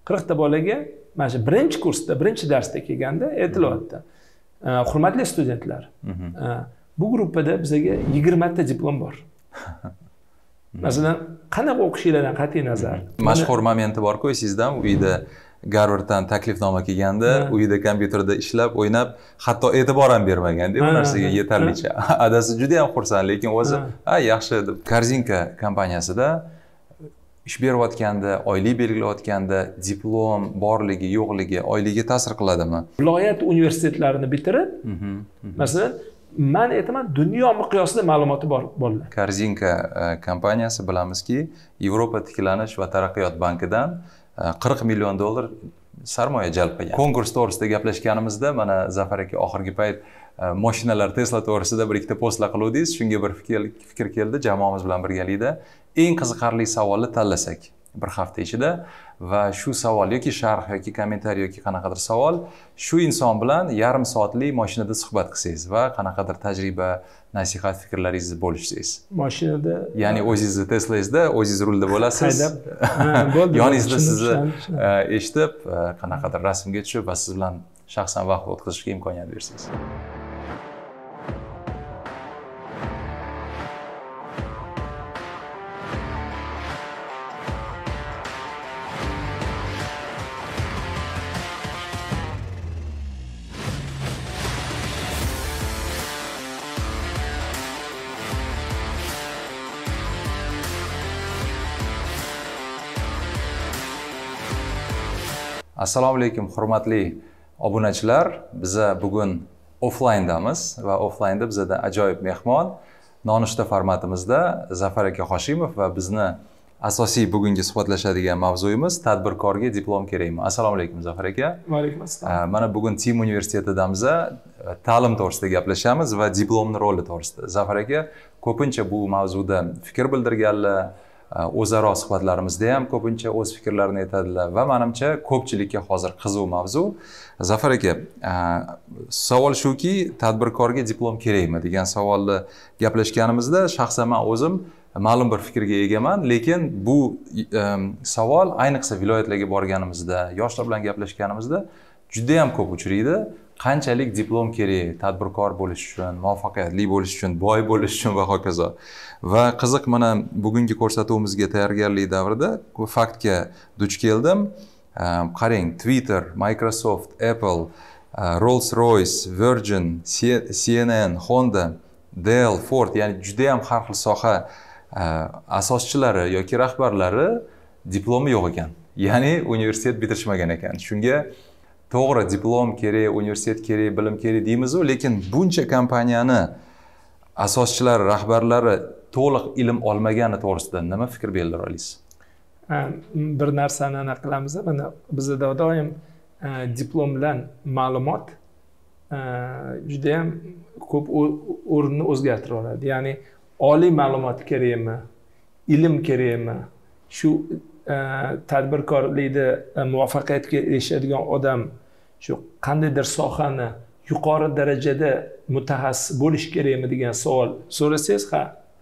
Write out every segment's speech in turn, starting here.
40 ta bolaga mana shu birinchi kursda, birinchi darsda kelganda aytilyapti. Hurmatli studentlar, bu gruppada bizga 20 ta diplom bor. Masalan, qanaqa o'qishinglardan qat'iy nazar. Mashhur momenti bor-ku, sizdan uyda Garvarddan taklifnoma kelganda, uyda kompyuterda ishlab, o'ynab, hatto e'tibor ham bermagan-da bu narsaga yetarlicha. Adasi juda ham xursand, lekin o'zi, yaxshi deb. Korzinka kompaniyasida ish berayotganda, oylik belgilayotganda diplom borligi, yo'qligi, oyligiga ta'sir qiladimi? Viloyat universitetlarini bitirib, masalan, men aytaman, dunyo miqyosida ma'lumoti bor bolalar. Korzinka kompaniyasi bilamizki, Yevropa tiklanish va taraqqiyot bankidan $40 million sarmoya jalb qilgan. Konkurs to'g'risida gaplashganimizda, mana Zafar aka oxirgi payt mashinalar Tesla to'g'risida bir ikkita postlar qiluvdingiz. Shunga bir fikr keldi jamoamiz bilan birgalikda. Eng qiziqarli savolni tanlasak bir hafta ichida va shu savol yoki sharh yoki kommentariy yoki qanaqadir savol shu inson bilan yarim soatlik mashinada suhbat qilsangiz va qanaqadir tajriba, nasihat, fikrlaringizni bo'lishsangiz. Mashinada, ya'ni o'zingizni Teslangizda, o'zingiz rulda bo'lasiz. Yoningizda sizni eshitib, qanaqadir rasmga tushib va siz bilan shaxsan vaqt o'tkazishga imkoniyat bersangiz. Assalomu alaykum hurmatli obunachilar. Biz bugun offlayndamiz va offlaynda bizda ajoyib mehmon nonushta formatimizda Zafar aka Hoshimov va bizni asosiy bugungi suhbatlashadigan mavzuyimiz tadbirkorga diplom kerakmi? Assalomu alaykum Zafar aka. Va alaykum assalom. Mana bugun Tim universitetidamiz ta'lim to'g'risida gaplashamiz va diplomning roli to'g'risida. Zafar aka ko'pincha bu mavzuda fikr bildirganlar, o'zaro suhbatlarimizda ham ko'pincha o'z fikrlarini aytadilar va menimcha ko'pchilikka hozir qiziq mavzu. Zafar aka, savol shuki, tadbirkorga diplom kerakmi degan savolni gaplashganimizda shaxsan men o'zim ma'lum bir fikrga egaman, lekin bu savol ayniqsa viloyatlarga borganimizda, yoshlar bilan gaplashganimizda juda ham ko'p uchraydi. Qanchalik diplom kerak tadbirkor bo'lish uchun, muvaffaqiyatli bo'lish uchun, boy bo'lish uchun va hokazo. Va qiziq, mana bugungi ko'rsatuvimizga tayyorgarlik davrida bu faktga duch keldim. Qarang, Twitter, Microsoft, Apple, Rolls-Royce, Virgin, CNN, Honda, Dell, Ford, ya'ni juda ham har xil soha asoschilari yoki rahbarlari diplomi yo'q ekan. Ya'ni universitet bitirishmagan ekan. Shunga to'g'ri, diplom kerak, universitet kerak, bilim kerak deymiz-ku, lekin buncha kompaniyani asoschilari, rahbarlari to'liq ilm olmagani to'g'risida nima fikr bildira olasiz? Bir narsani aniq qilamiz. Mana bizda doim diplom bilan ma'lumot juda ham ko'p o'rinni o'zgartira oladi. Ya'ni oliy ma'lumot kerakmi, ilm kerakmi? Shu tadbirkorlikda muvaffaqiyatga erishadigan odam shu qandaydir sohani yuqori darajada mutaxassis bo'lish kerakmi degan savol so'rasangiz, ha.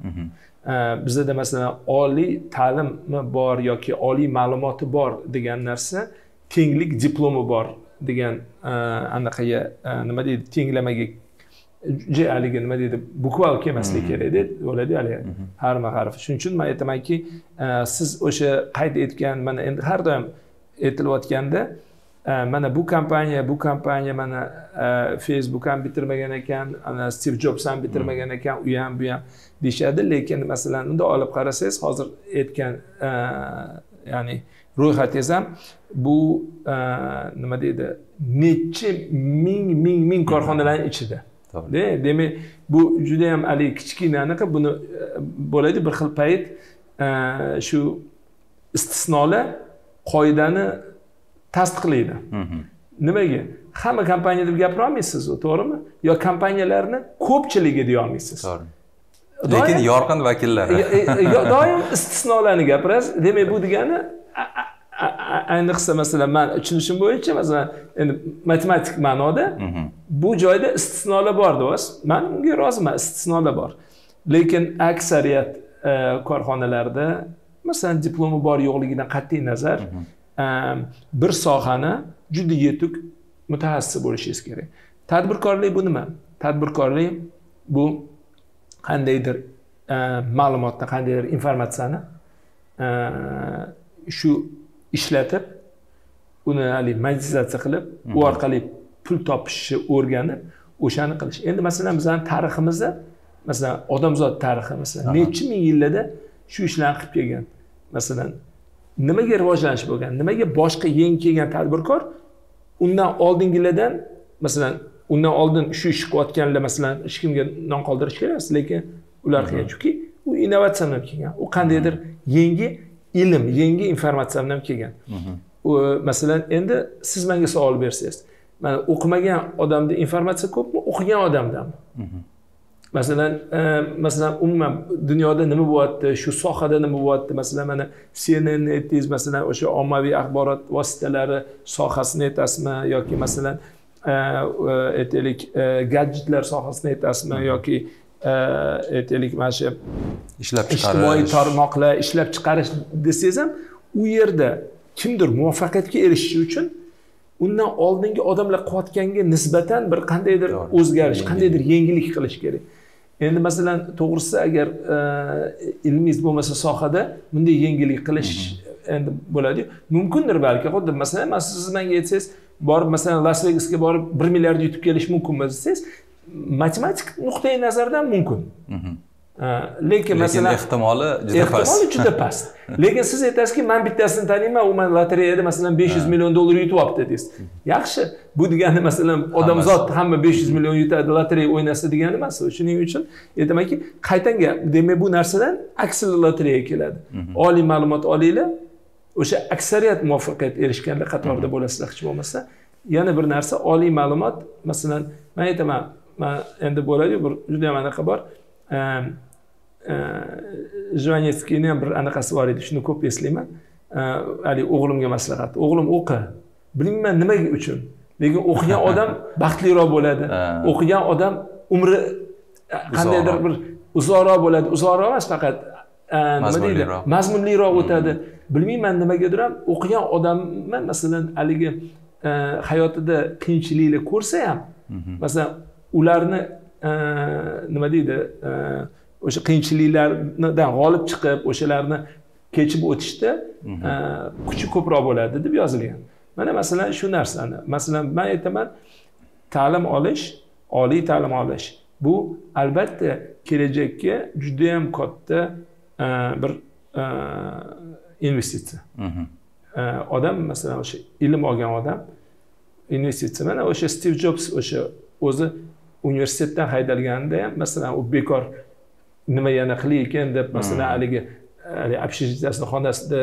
Bizda masalan oliy ta'limi bor yoki oliy ma'lumoti bor degan narsa tenglik diplomi bor degan anaqaga nima deydi, tenglamaga haligi nima deydi, bukval kelmaslik kerak deb o'yladi hali harma harf. Shuning uchun men aytamanki, siz o'sha qayd etgan, mana endi har doim aytilayotganda, mana bu kompaniya mana Facebook ham bitirmagan ekan, ana Steve Jobs ham bitirmagan ekan, u ham bu ham deyishadi, lekin masalan unda olib qarasangiz, hozir aytgan ya'ni ro'yxatingiz ham bu nima deydi, necha ming korxonalarning ichida. Demak, bu juda ham ali kichkina anaqa, buni bo'ladi bir xil payt shu istisnolar qoidani tasdiqlaydi. Nimaga? Hamma kompaniya deb gapira olmaysiz, to'g'rimi? Yo kompaniyalarni ko'pchiligi deya olmaysiz. To'g'ri. Lekin yorqin vakillari. Doim istisnolarni gapirasiz. Demak, bu degani ayniqsa masalan men tushunishim bo'yicha masalan endi matematik ma'noda bu joyda istisnolar bor do'st. Men unga roziman, istisnolar bor. Lekin aksariyat korxonalarda masalan diplomi bor yo'qligidan qat'iy nazar bir sohani juda yetuk mutaxassis bo'lishingiz kerak. Tadbirkorlik bu nima? Tadbirkorlik bu qandaydir ma'lumotni, qandaydir informatsiyani shu ishlatib, uni monetizatsiya qilib, u orqali pul topishni o'rganib, o'shani qilish. Endi masalan bizning tariximizda, masalan odamzod tarixi, masalan necha ming yillarda shu ishlarni qilib kelgan. Masalan, nimaga rivojlanish bo'lgan? Nimaga boshqa yangi kelgan tadbirkor undan oldingilardan, masalan, undan oldin shu ish qilayotganlar masalan hech kimga non qoldirish kerak emas, lekin ular qilgan, chunki u innovatsiya bilan kelgan. U qandaydir yangi ilm, yangi informatsiya bilan kelgan. Masalan, endi siz menga savol bersangiz, mana o'qimagan odamda informatsiya ko'pmi, o'qigan odamdanmi? Masalan, umuman dunyoda nima bo'lyapti, shu sohada nima bo'lyapti? Masalan, mana CNN aytdingiz, masalan, o'sha ommaviy axborot vositalari sohasini aytasizmi yoki masalan aytaylik gadjetlar sohasini aytasizmi yoki aytaylik mana shu ishlab chiqarish, ijtimoiy tarmoqlar ishlab chiqarish desangiz ham, u yerda kimdir muvaffaqiyatga erishishi uchun undan oldingi odamlar qilayotganga nisbatan bir qandaydir o'zgarish, qandaydir yangilik qilish kerak. Endi masalan, to'g'risi agar ilmingiz bo'lmasa sohada bunday yangilik qilish endi bo'ladi. Mumkindir balki. Xuddi masalan, siz menga aytsangiz, borib masalan Las Vegasga borib 1 milliard yutib kelish mumkinmi desangiz, matematik nuqtai nazardan mumkin. Lekin masalan ehtimoli juda past. Lekin siz aytasizki, men bittasini taniyman, u men lotereyada masalan 500 million dollar yutib olibdi deysiz. Yaxshi, bu degani masalan odamzod hamma 500 million yutadi, lotereya o'ynasa degani emas. Shuning uchun aytamanki, qaytanga, demak bu narsadan aksiyali lotereya keladi. Oliy ma'lumot olinglar, o'sha aksariyat muvaffaqiyat erishganlar qatorida bo'lasizlar hech bo'lmasa. Yana bir narsa, oliy ma'lumot, masalan, men aytaman, men endi bo'ladi, bir juda ham anaqa bor. Jvanetskiyning ham bir anaqasi bor edi, shuni ko'p eslayman. Ali o'g'limga maslahat. O'g'lim o'qi. Bilmayman nima uchun. Lekin o'qigan odam baxtliroq bo'ladi. O'qigan odam umri qandaydir bir uzoqroq bo'ladi. Uzoqroq emas, faqat nima deydi? Mazmunliroq o'tadi. Bilmayman nimagadir ham o'qigan odamni masalan haligi hayotida qiyinchiliklar ko'rsa ham, masalan ularni nima deydi, o'sha qiyinchiliklardan g'olib chiqib, o'shalarni kechib o'tishda kuchi ko'proq bo'ladi deb yozilgan. Mana masalan shu narsani, masalan men aytaman, ta'lim olish, oliy ta'lim olish bu albatta kelajakka juda ham katta bir investitsiya. Odam masalan o'sha ilm olgan odam investitsiya. Mana o'sha Steve Jobs o'sha o'zi universitetdan haydalganida ham masalan u bekor nima yana qilar ekan deb masalan haligi общежитиясini xonasida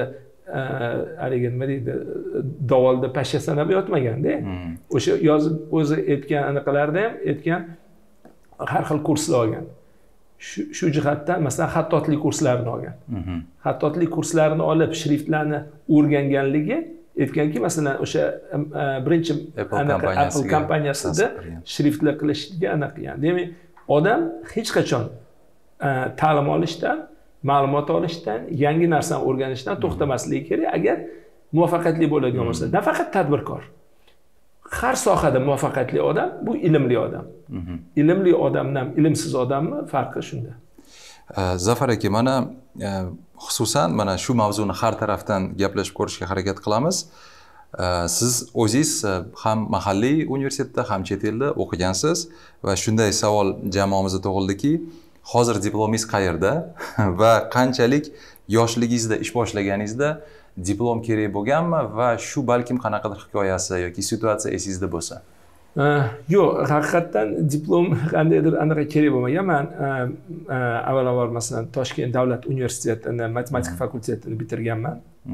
haligi nima deydi, davolda pashsha sanab yotmaganda. O'sha yozib o'zi aytgan anaqalarda ham aytgan, har xil kurslar olgan. Shu jihatdan masalan xattotlik kurslarini olgan. Xattotlik kurslarini olib shriftlarni o'rganganligi aytganki, masalan o'sha birinchi Apple kompaniyasida shriftlar qilishga aniq qilgan. Demak, odam hech qachon ta'lim olishdan, ma'lumot olishdan, yangi narsani o'rganishdan to'xtamasligi kerak agar muvaffaqiyatli bo'ladigan bo'lsa. Nafaqat tadbirkor. Har sohada muvaffaqiyatli odam bu ilmli odam. Ilmli odamdan ilmsiz odamni farqi shunda. Zafar aka, mana xususan mana shu mavzuni har tarafdan gaplashib ko'rishga harakat qilamiz. Siz o'zingiz ham mahalliy universitetda, ham chet elda o'qigansiz va shunday savol jamoamizda tug'ildiki, hozir diplomingiz qayerda va qanchalik yoshligingizda ish boshlaganingizda diplom kerak bo'lganmi va shu balkim qanaqadir hikoyasi yoki situatsiya esingizda bo'lsa? Yo'q, haqiqatdan diplom qandaydir anaqa kerak bo'lmagan. Men avvalambor masalan Toshkent davlat universitetini matematika fakultetini bitirganman.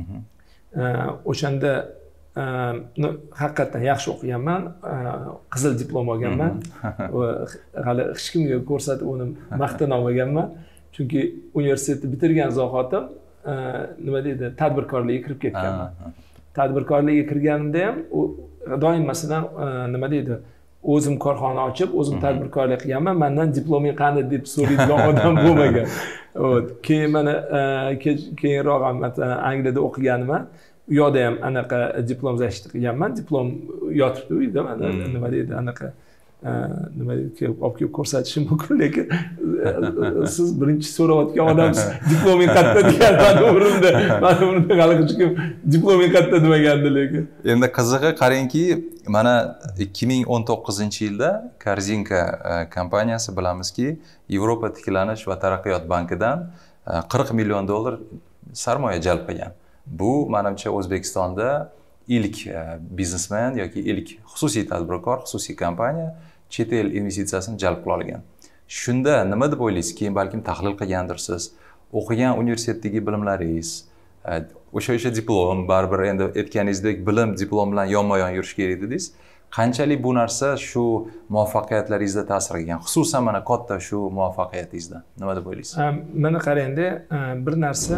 O'shanda haqiqatdan yaxshi o'qiganman, qizil diplom olganman. Hali hech kimga ko'rsatib uni maqtana olmaganman, chunki universitetni bitirgan zahotim nima deydi, tadbirkorlikka kirib ketganman. Tadbirkorlikka kirganimda ham doim masalan nima deydi, o'zim korxona ochib, o'zim tadbirkorlik qilganman. Mendan diploming qani deb so'raydigan odam bo'lmagan. Keyin mana keyinroq ham Angliyada o'qiganman. u yoqda ham anaqa diplom защита qilganman, diplom yotibdi uyda, mana nima deydi anaqa nima deydi, olib kelib ko'rsatishim mumkin, lekin siz birinchi so'rayotgan odamsiz, diploming qayerda degan mani o'rinda hali hech kim diploming qayerda demagandi. Lekin endi qizig'i qarangki, mana 2019-yilda Korzinka kompaniyasi bilamizki, Yevropa tiklanish va taraqqiyot bankidan $40 million sarmoya jalb qilgan. Bu menimcha O'zbekistonda ilk biznesmen yoki ilk xususiy tadbirkor, xususiy kompaniya chet el investitsiyasini jalb qila olgan. Shunda nima deb o'ylaysiz? Keyin balkim tahlil qilgandirsiz. O'qigan universitetdagi bilimlaringiz, o'sha diplom, baribir endi aytganingizdek bilim diplom bilan yonma-yon yurish kerak dedingiz. Qanchalik bu narsa shu muvaffaqiyatlaringizda ta'sir qilgan? Xususan mana katta shu muvaffaqiyatingizda nima deb o'ylaysiz? Mana qarangda, bir narsa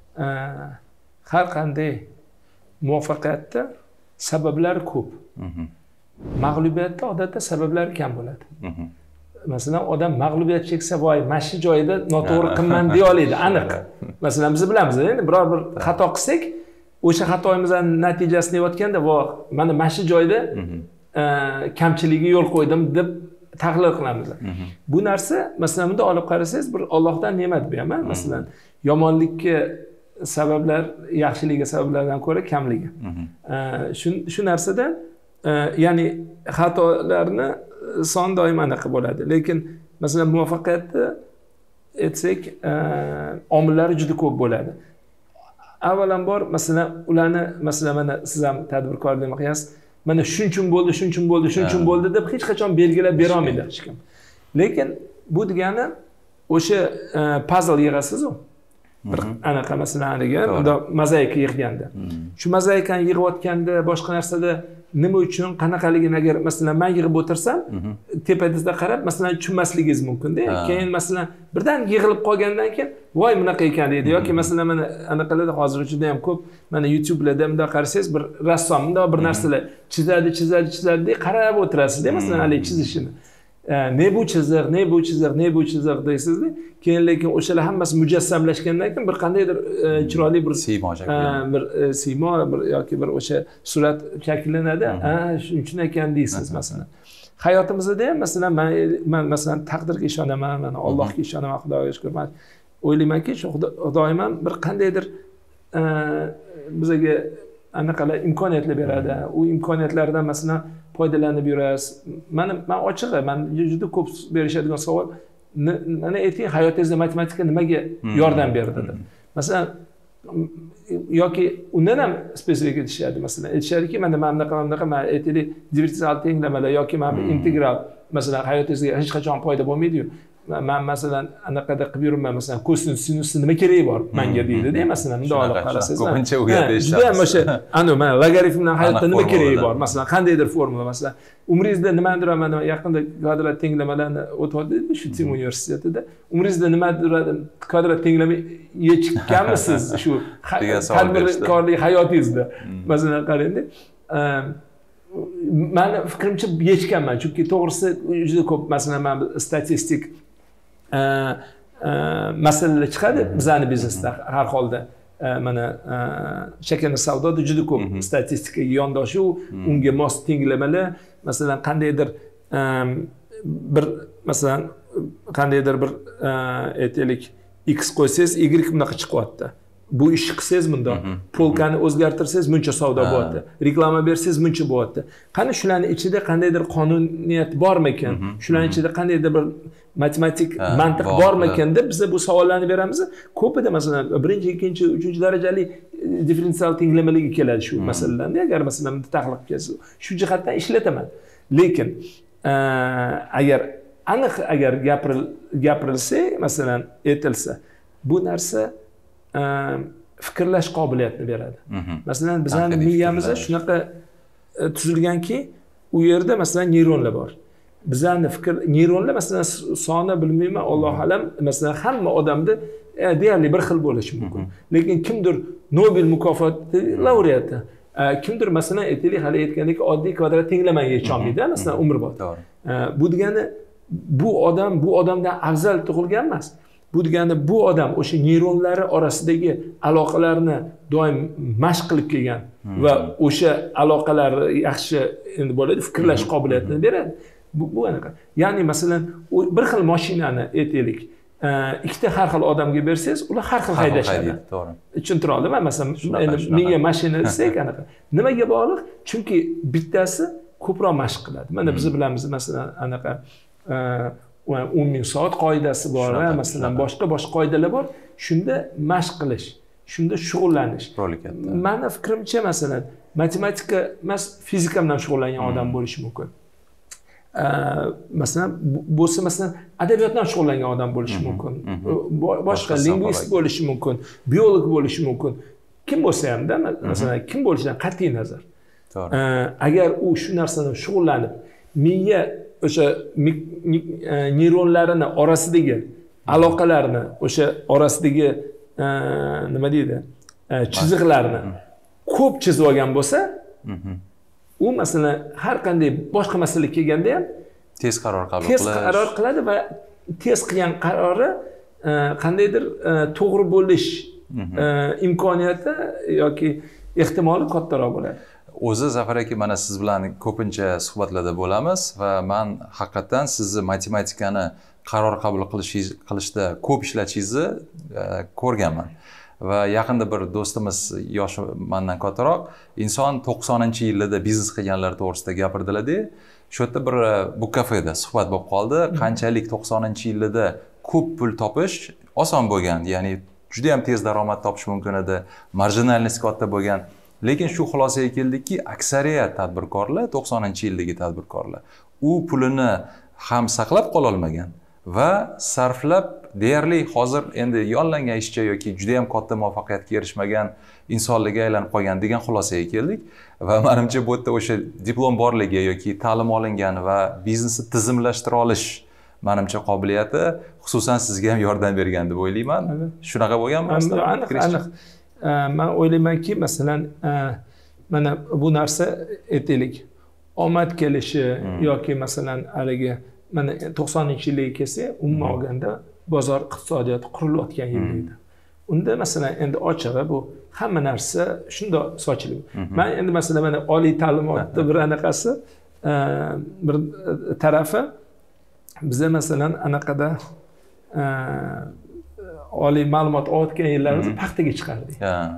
har qanday muvaffaqiyatda sabablar ko'p. Mag'lubiyatda odatda sabablar kam bo'ladi. Masalan, odam mag'lubiyat cheksa, voy, mana shu joyda noto'g'ri qilman deya oladi, aniq. Masalan, biz bilamiz, endi biror bir xato qilsak, o'sha xatoyimizning natijasini deyotganda, voy, mana shu joyda kamchiligiga yo'l qo'ydim deb tahlil qilamiz. Bu narsa, masalan, bunda olib qarasangiz, bir Allohdan ne'mat bu ham, masalan, yomonlikka sabablar yaxshiligiga sabablardan ko'ra kamligi. Shu narsada ya'ni xatolarni son doim anaqa bo'ladi. Lekin masalan muvaffaqiyatni aytsak, omillari juda ko'p bo'ladi. Avvalambor masalan ularni masalan mana siz ham tadbirkor deb qilasiz. Mana shunchun bo'ldi deb hech qachon belgilab bera olmaydi hech kim. Lekin bu degani o'sha puzzle yig'asiz-ku. Bir anaqa masalan unda mozaika yig'ganda. Shu mozaikani yig'ayotganda boshqa narsada nima uchun qanaqaligini agar masalan men yig'ib o'tirsam, tepadizda qarab masalan tushunmasligingiz mumkin-da. Keyin masalan birdan yig'ilib qolgandan keyin voy bunaqa ekan deydi yoki masalan mana anaqalarda hozir juda ham ko'p mana YouTube'larda bunday qarasangiz bir rassom bunday bir narsalar chizadi qarab o'tirasiz-da masalan hali chizishini. Ne bu chiziq deysizda, keyin lekin o'shalar hammasi mujassamlashgandan keyin bir qandaydir chiroyli bir siymo bir yoki bir o'sha surat shakllanadi. Shuning uchun ekan deysiz masalan. Hayotimizda ham masalan men masalan taqdirga ishonaman, mana Allohga ishonaman, Xudoga shukr. Men o'ylaymanki, shu Xudoyim ham bir qandaydir bizga anaqalar imkoniyatlar beradi. U imkoniyatlardan masalan foydalanib yurasiz. Men ochig'i, men juda ko'p berishadigan savol, mana ayting, hayotingizda matematika nimaga yordam berdi deb. Masalan, yoki undan ham spesifik aytishadi, masalan, aytishadiki, mana bunaqa, men aytaylik, differensial tenglamalar yoki mana integral, masalan, hayotingizga hech qachon foyda bo'lmaydi-yu. Men masalan anaqada qilib yuribman, masalan, kosinus sinusni nima keragi bor menga deydi-da, masalan, bunday olib qarasangiz. Ko'pincha u yerda eshitamiz. Juda ham o'sha mana logaritmdan hayotda nima keragi bor, masalan, qandaydir formula, masalan, umringizda nimadir mana yaqinda kvadrat tenglamalarni o'tyapti shu Tim universitetida. Umringizda nimadir kvadrat tenglama yechganmisiz shu tadbirkorlik hayotingizda? Masalan, qarangda. Meni fikrimcha yechganman, chunki to'g'risi juda ko'p masalan men statistik masalalar chiqadi bizning biznesda har holda. Mana shakar savdoda juda ko'p statistikaga yondashuv, unga mos tenglamalar, masalan qandaydir bir masalan qandaydir bir aytaylik x qo'ysangiz y bunaqa chiqyapti. Bu ishni qilsangiz bunda polkani o'zgartirsangiz buncha savdo bo'lyapti. Reklama bersangiz buncha bo'lyapti. Qani shularning ichida qandaydir qonuniyat bormi ekan? Shularning ichida qandaydir bir matematik mantiq bormi ekan deb biz bu savollarni beramiz. Ko'pida masalan 1-2, 3 darajali differensial tenglamalarga keladi shu masalalarni. Agar masalan tahlil qilsangiz, shu jihatdan ishlataman. Lekin agar aniq gapirilsa, masalan aytilsa, bu narsa fikrlash qobiliyatini beradi. Masalan, bizning miyamizda shunaqa tuzilganki, u yerda masalan neyronlar bor. Bizning fikr neyronlar masalan soni bilmayman, Alloh alam, masalan hamma odamda deyarli bir xil bo'lishi mumkin. Lekin kimdir Nobel mukofoti laureati, kimdir masalan aytaylik hali aytgandek oddiy kvadrat tenglamani yecha olmaydi, masalan umrbod. Bu degani bu odamdan afzal tug'ilgan emas. Bu degani bu odam o'sha neyronlari orasidagi aloqalarni doim mashq qilib kelgan va o'sha aloqalar yaxshi endi bo'ladi, fikrlash qobiliyatini beradi. Bu anaqa. Ya'ni masalan, bir xil mashinani aytaylik, ikkita har xil odamga bersangiz, ular har xil haydashadi. To'g'ri. Tushuntira oldimmi? Masalan, endi menga mashina desak anaqa. Nimaga bog'liq? Chunki bittasi ko'proq mashq qiladi. Mana biz bilamiz, masalan, anaqa 10,000 soat qoidasi bor va masalan boshqa qoidalar bor. Shunda mashq qilish, shunda shug'ullanish. Meni fikrimcha masalan, matematika emas, fizika bilan shug'ullangan odam bo'lishi mumkin. Masalan, bo'lsa masalan adabiyot bilan shug'ullangan odam bo'lishi mumkin. Boshqa lingvist bo'lishi mumkin, biolog bo'lishi mumkin. Kim bo'lsa ham-da, masalan, kim bo'lishidan qat'iy nazar. To'g'ri. Agar u shu narsadan shug'ullanib, miya o'sha neyronlarini orasidagi aloqalarni, o'sha orasidagi nima deydi, chiziqlarni ko'p chizib olgan bo'lsa, u masalan har qanday boshqa masala kelganda ham tez qaror qiladi va tez qilgan qarori qandaydir to'g'ri bo'lish imkoniyati yoki ehtimoli kattaroq bo'ladi. O'zi Zafar aka, mana siz bilan ko'pincha suhbatlarda bo'lamiz va men haqiqatan sizni matematikani qaror qabul qilishda ko'p ishlatishingizni ko'rganman. Va yaqinda bir do'stimiz, yoshi mendan kattaroq, inson 90-yillarda biznes qilganlar to'g'risida gapirdilar-da. Shu yerda bir bu kafeda suhbat bo'lib qoldi. Qanchalik 90-yillarda ko'p pul topish oson bo'lgan, ya'ni juda ham tez daromad topish mumkin edi, marjinalность katta bo'lgan. Lekin shu xulosaga keldikki, aksariyat tadbirkorlar 90-yildagi tadbirkorlar u pulini ham saqlab qola olmagan va sarflab deyarli hozir endi yollangan ishchi yoki juda ham katta muvaffaqiyatga erishmagan insonlarga aylanib qolgan degan xulosaga keldik. Va menimcha bu yerda o'sha diplom borligi yoki ta'lim olingan va biznesni tizimlashtira olish menimcha qobiliyati xususan sizga ham yordam bergan deb o'ylayman. Shunaqa bo'lganmi? Aniq. Men o'ylaymanki, masalan, mana bu narsa aytaylik, omad kelishi yoki masalan haligi mana 90-yillarga kelsa, umuman olganda bozor iqtisodiyoti qurilayotgan yil edi. Unda masalan endi ochig'i bu hamma narsa shundoq sochilib. Men endi masalan mana oliy ta'limotda bir anaqasi, bir tarafi bizda masalan anaqada oliy ma'lumot olayotgan yillarimiz paxtaga chiqardik.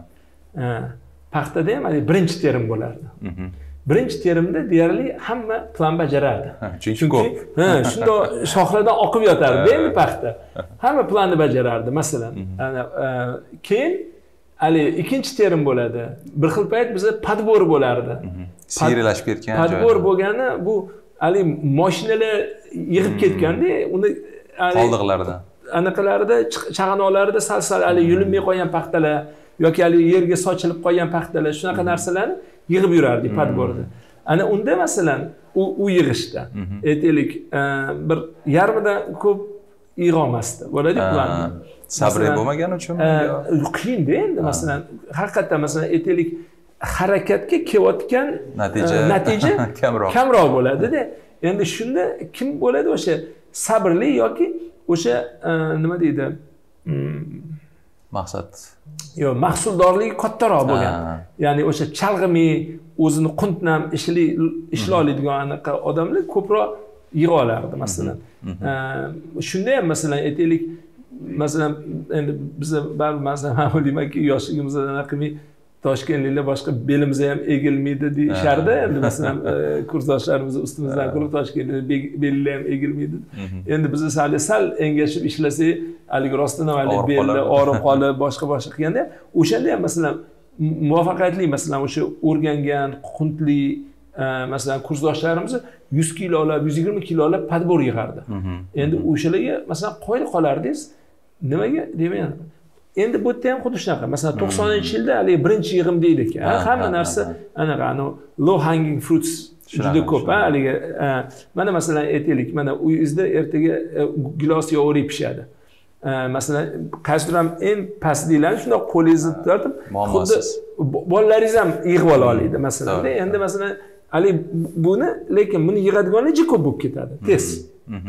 Paxtada ham birinchi terim bo'lardi. Birinchi terimda deyarli hamma plan bajarardi. Chunki ko'p. Shundoq shoxlardan oqib yotardi endi paxta. Hamma planni bajarardi masalan. Keyin hali ikkinchi terim bo'ladi. Bir xil payt bizda podbor bo'lardi. Seyralashib ketgan joy. Podbor bo'lgani bu hali mashinalar yig'ib ketganda, uni qoldiqlardan anaqalarda, chag'anoqlarida sal hali yulinmay qolgan paxtalar yoki hali yerga sochilib qolgan paxtalar, shunaqa narsalarni yig'ib yurardik podborda. Ana unda masalan u yig'ishda aytaylik bir yarmidan ko'p yig'olmasdi. Bo'ladi planni. Sabri bo'lmagani uchunmi? Qiyin-da endi masalan, haqiqatan masalan aytaylik harakatga kelayotgan natija kamroq bo'ladi-da. Endi shunda kim bo'ladi o'sha sabrli yoki o'sha nima deydi? Maqsad. Yo'q, mahsuldorligi kattaroq bo'lgan. Ya'ni o'sha chalg'imiy, o'zini quntnam ishlaydigan anaqa odamlar ko'proq yig'a olardi masalan. Shunda ham masalan aytaylik, masalan endi biz baribir masalan o'ylaymanki yoshligimizda anaqa Toshkentliklar boshqa belimiz ham egilmaydi deyishardi. Endi masalan kursdoshlarimiz ustimizdan kulib Toshkentliklar bellar ham egilmaydi. Endi biz sal engashib ishlasak, haligi rostdan ham bellar og'rib qolib boshqa qilganda, o'shanda ham masalan muvaffaqiyatli masalan o'sha o'rgangan quntli masalan kursdoshlarimiz 100 kilolab, 120 kilolab podbor yig'ardi. Endi o'shalarga masalan qoyil qolardingiz, nimaga demayman. Endi bu yerda ham xuddi shunaqa. Masalan 90-yilda hali birinchi yig'im deydik. Hamma narsa anaqa low hanging fruits juda ko'p. Haligi mana masalan aytaylik, mana uyingizda ertaga gilos yog'li pishadi. Masalan qaysidir ham eng pastliklarni shundoq qo'lingizni tortib, xuddi bolalaringiz ham yig'ib ola oladi masalan. Endi masalan hali buni, lekin buni yig'adiganlar juda ko'p bo'lib ketadi, tez.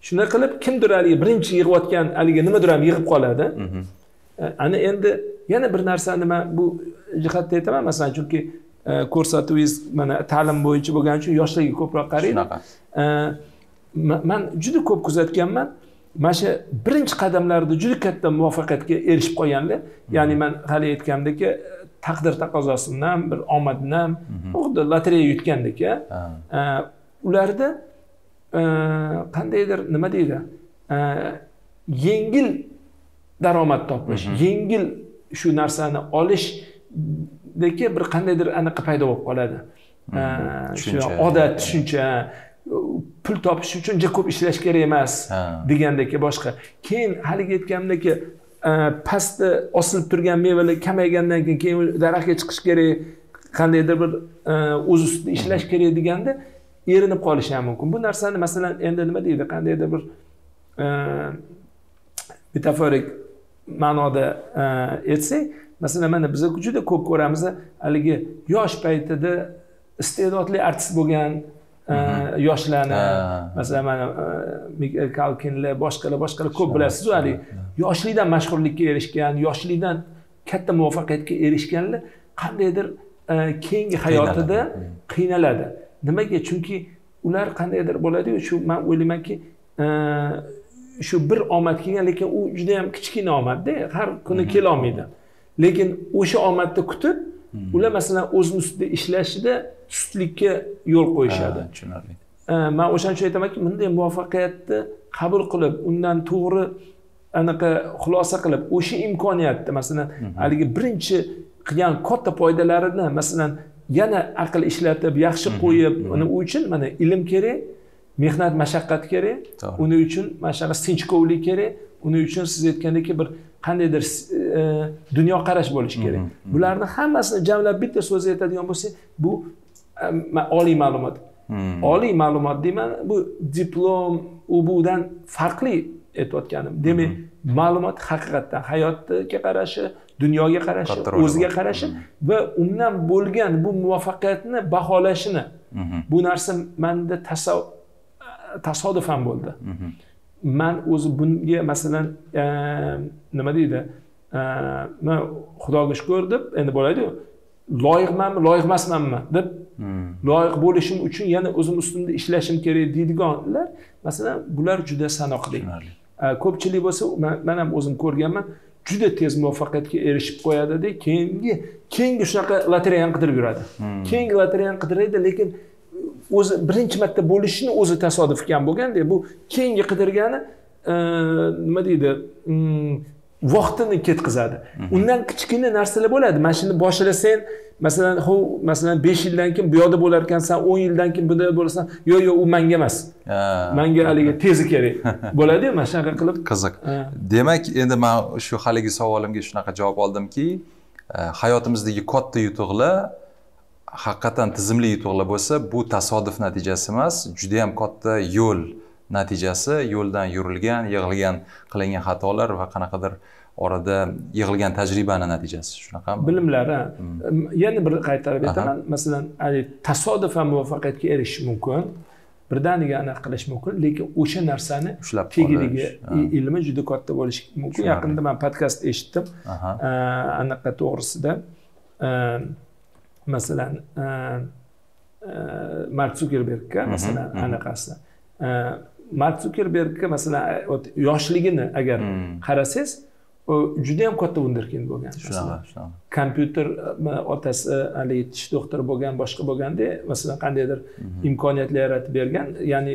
Shuna qilib kimdir haligi birinchi yig'ayotgan haligi nimadir ham yig'ib qoladi. Ana endi yana bir narsani men bu jihatda aytaman, masalan, chunki ko'rsatuvingiz mana ta'lim bo'yicha bo'lgani uchun yoshlarga ko'proq qaraydi. Men juda ko'p kuzatganman. Mana shu birinchi qadamlarda juda katta muvaffaqiyatga erishib qolganlar. Ya'ni men hali aytgandek, taqdir taqozosidan, bir omaddan, xuddi lotereya yutgandek, ularda qandaydir nima deydi? Yengil daromad topish, yengil shu narsani olishdagi bir qandaydir anaqa paydo bo'lib qoladi. Shu odat, tushuncha, pul topish uchun juda ko'p ishlash kerak emas degandek boshqa. Keyin haligi aytgandek pastda osilib turgan mevalar kamaygandan keyin daraxtga chiqish kerak, qandaydir bir o'z ustida ishlash kerak deganda erinib qolishi ham mumkin. Bu narsani masalan endi nima deydi, qandaydir bir metaforik ma'noda aytsak, masalan mana biz juda ko'p ko'ramiz, haligi yosh paytida iste'dodli artist bo'lgan yoshlarni, masalan mana Miguel Kalkinlar, boshqalar ko'p bilasiz, haligi yoshlikdan mashhurlikka erishgan, yoshlikdan katta muvaffaqiyatga erishganlar qandaydir keyingi hayotida qiynaladi. Nimaga? Chunki ular qandaydir bo'ladi-yu, shu men o'ylaymanki, shu bir omad kelgan, lekin u juda ham kichkina omadda, har kuni kela olmaydi. Lekin o'sha omadni kutib, ular masalan o'zini ustida ishlashida sustlikka yo'l qo'yishadi. Tushunarli. Men o'shaning uchun aytamanki, bunday muvaffaqiyatni qabul qilib, undan to'g'ri anaqa xulosa qilib, o'sha imkoniyatni masalan haligi birinchi qilgan katta foydalarini masalan yana aql ishlatib, yaxshi qo'yib, uning uchun mana ilm kerak, mehnat mashaqqat kerak, uning uchun mana shunaqa sinchkovlik kerak, uning uchun siz aytgandek bir qandaydir dunyo qarash bo'lishi kerak. Bularni hammasini jamlab bitta so'z aytadigan bo'lsak, bu oliy ma'lumot. Oliy ma'lumot deyman, bu diplom u budan farqli aytayotganim. Demak, ma'lumot haqiqatdan hayotga qarashi, dunyoga qarashi, o'ziga qarashi va undan bo'lgan bu muvaffaqiyatni baholashini. Bu narsa menda tasodifan bo'ldi. Men o'zi bunga masalan nima deydi? Men Xudoga shukr deb endi bo'ladi-ku. Loyiqmanmi, loyiq emasmanmi deb loyiq bo'lishim uchun yana o'zim ustimda ishlashim kerak deydiganlar, masalan, bular juda sanoqli. Ko'pchilik bo'lsa, men ham o'zim ko'rganman, juda tez muvaffaqiyatga erishib qo'yadi-da, keyingi shunaqa lotereyani qidirib yuradi. Keyingi lotereyani qidiradi, lekin o'zi birinchi marta bo'lishini o'zi tasodifkan bo'lganda, bu keyingi qidirgani nima deydi, vaqtini ketkazadi. Undan kichkina narsalar bo'ladi. Mana shuni boshlasan, masalan 5 yildan keyin bu yoqda bo'lar ekansan, 10 yildan keyin bunda bo'lasan, yo'q, u menga emas. Menga haligi tezi kerak. Bo'ladi-ku, mana shunaqa qilib. Qiziq. Demak, endi men shu haligi savolimga shunaqa javob oldimki, hayotimizdagi katta yutuqlar haqiqatan tizimli yutuqlar bo'lsa, bu tasodif natijasi emas, juda ham katta yo'l natijasi, yo'ldan yurilgan, yig'ilgan, qilingan xatolar va qanaqadir orada yig'ilgan tajribani natijasi. Shunaqami? Bilimlar. Yana bir qaytarib aytaman, masalan, tasodifan muvaffaqiyatga erishish mumkin, birdaniga aniq qilish mumkin, lekin o'sha narsani tagidagi ilmi juda katta bo'lishi mumkin. Yaqinda men podkast eshitdim, anaqa to'g'risida. Masalan, Mark Zuckerbergga masalan anaqasi. Mark Zuckerbergga masalan yoshligini agar qarasangiz, u juda ham katta wunderkind bo'lgan. Kompyuter otasi hali tish doktori bo'lgan, boshqa bo'lganda, masalan qandaydir imkoniyatlar yaratib bergan, ya'ni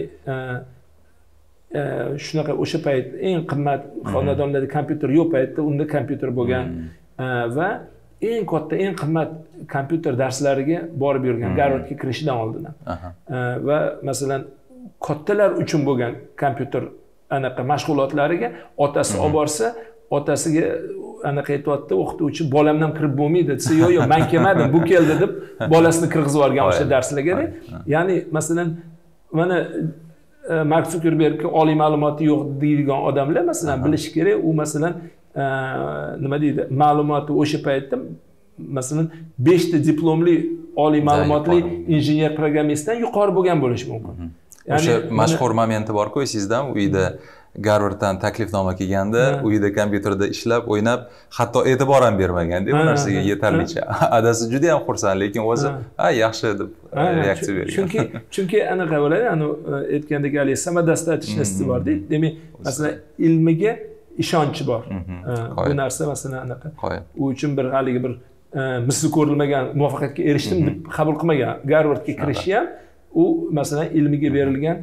shunaqa o'sha payt eng qimmat xonadonlarda kompyuter yo'q paytda unda kompyuter bo'lgan va eng katta, eng qimmat kompyuter darslariga borib yurgan, Garvardga kirishidan oldin. Va masalan kattalar uchun bo'lgan kompyuter anaqa mashg'ulotlariga otasi olib borsa, otasiga anaqa aytayotdi, o'qituvchi bolamdan kirib bo'lmaydi desa, yo'q, men kelmadim, bu keldi deb bolasini kirgizib yuborgan o'sha darslarga. Ya'ni masalan mana Mark Zuckerbergga oliy ma'lumoti yo'q deydigan odamlar masalan bilish kerak, u masalan nima deydi, ma'lumoti o'sha paytda masalan 5 ta diplomli oliy ma'lumotli injener programmistdan yuqori bo'lgan bo'lishi mumkin. O'sha mashhur momenti bor-ku, esingizdan uyda Garvarddan taklifnoma kelganda, uyda kompyuterda ishlab, o'ynab, hatto e'tibor ham bermaganda bu narsaga yetarlicha. Adasi juda ham xursand, lekin o'zi yaxshi deb reaksiya bergan. Chunki anaqa bo'ladi, aytgandek hali samodostаточность bor-da. Demak, masalan, ilmiga ishonchi bor. Bu narsa masalan anaqa. U uchun bir haligi bir misli ko'rilmagan muvaffaqiyatga erishdim deb qabul qilmagan. Garvardga kirishi ham u masalan ilmiga berilgan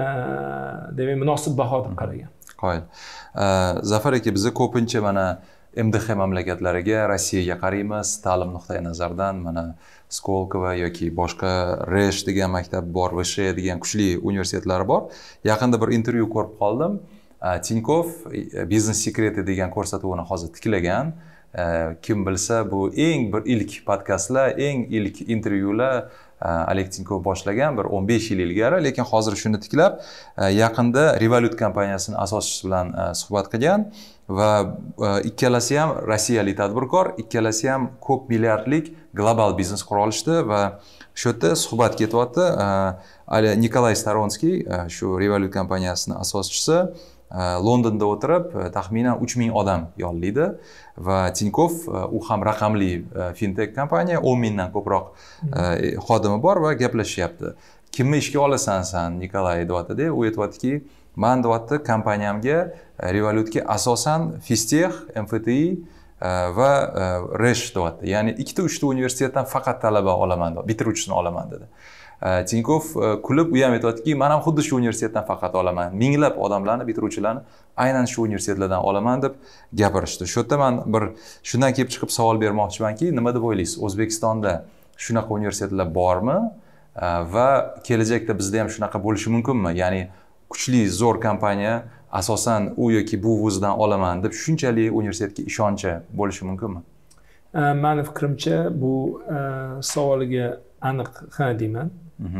demak munosib baho deb qaragan. Qo'yil. Zafar aka, biz ko'pincha mana MDH mamlakatlariga, Rossiyaga qaraymiz, ta'lim nuqtai nazaridan mana Skolkovo yoki boshqa RESH degan maktab bor, VSH degan kuchli universitetlar bor. Yaqinda bir intervyu ko'rib qoldim. Tinkov Business Secret degan ko'rsatuvni hozir tiklagan. Kim bilsa, bu eng bir ilk podkastlar, eng ilk intervyular Oleg Tinkov boshlagan bir 15 yil ilgari, lekin hozir shuni tiklab, yaqinda Revolut kompaniyasining asoschisi bilan suhbat qilgan va ikkalasi ham rossiyalik tadbirkor, ikkalasi ham ko'p milliardlik global biznes qura olishdi va shu yerda suhbat ketyapti. Nikolay Staronskiy, shu Revolut kompaniyasining asoschisi, Londonda o'tirib taxminan 3000 odam yollaydi va Tinkov u ham raqamli fintech kompaniya, 10 mingdan ko'proq xodimi bor va gaplashyapti. Kimni ishga olasan san, Nikolay deyapti-da, u aytayaptiki, men deyapti kompaniyamga Revolutga asosan Fistech, MFTI va RESH deyapti. Ya'ni 2-3 universitetdan faqat talaba olaman, bitiruvchisini olaman dedi. Tinkov kulib u ham aytayotdiki, men ham xuddi shu universitetdan faqat olaman. Minglab odamlarni, bitiruvchilarni aynan shu universitetlardan olaman deb gapirishdi. Shu yerda men bir shundan kelib chiqib savol bermoqchimanki, nima deb o'ylaysiz? O'zbekistonda shunaqa universitetlar bormi? Va kelajakda bizda ham shunaqa bo'lishi mumkinmi? Ya'ni kuchli, zo'r kompaniya asosan u yoki bu vuzdan olaman deb shunchalik universitetga ishonchi bo'lishi mumkinmi? Meni fikrimcha bu savolga aniq ha deyman.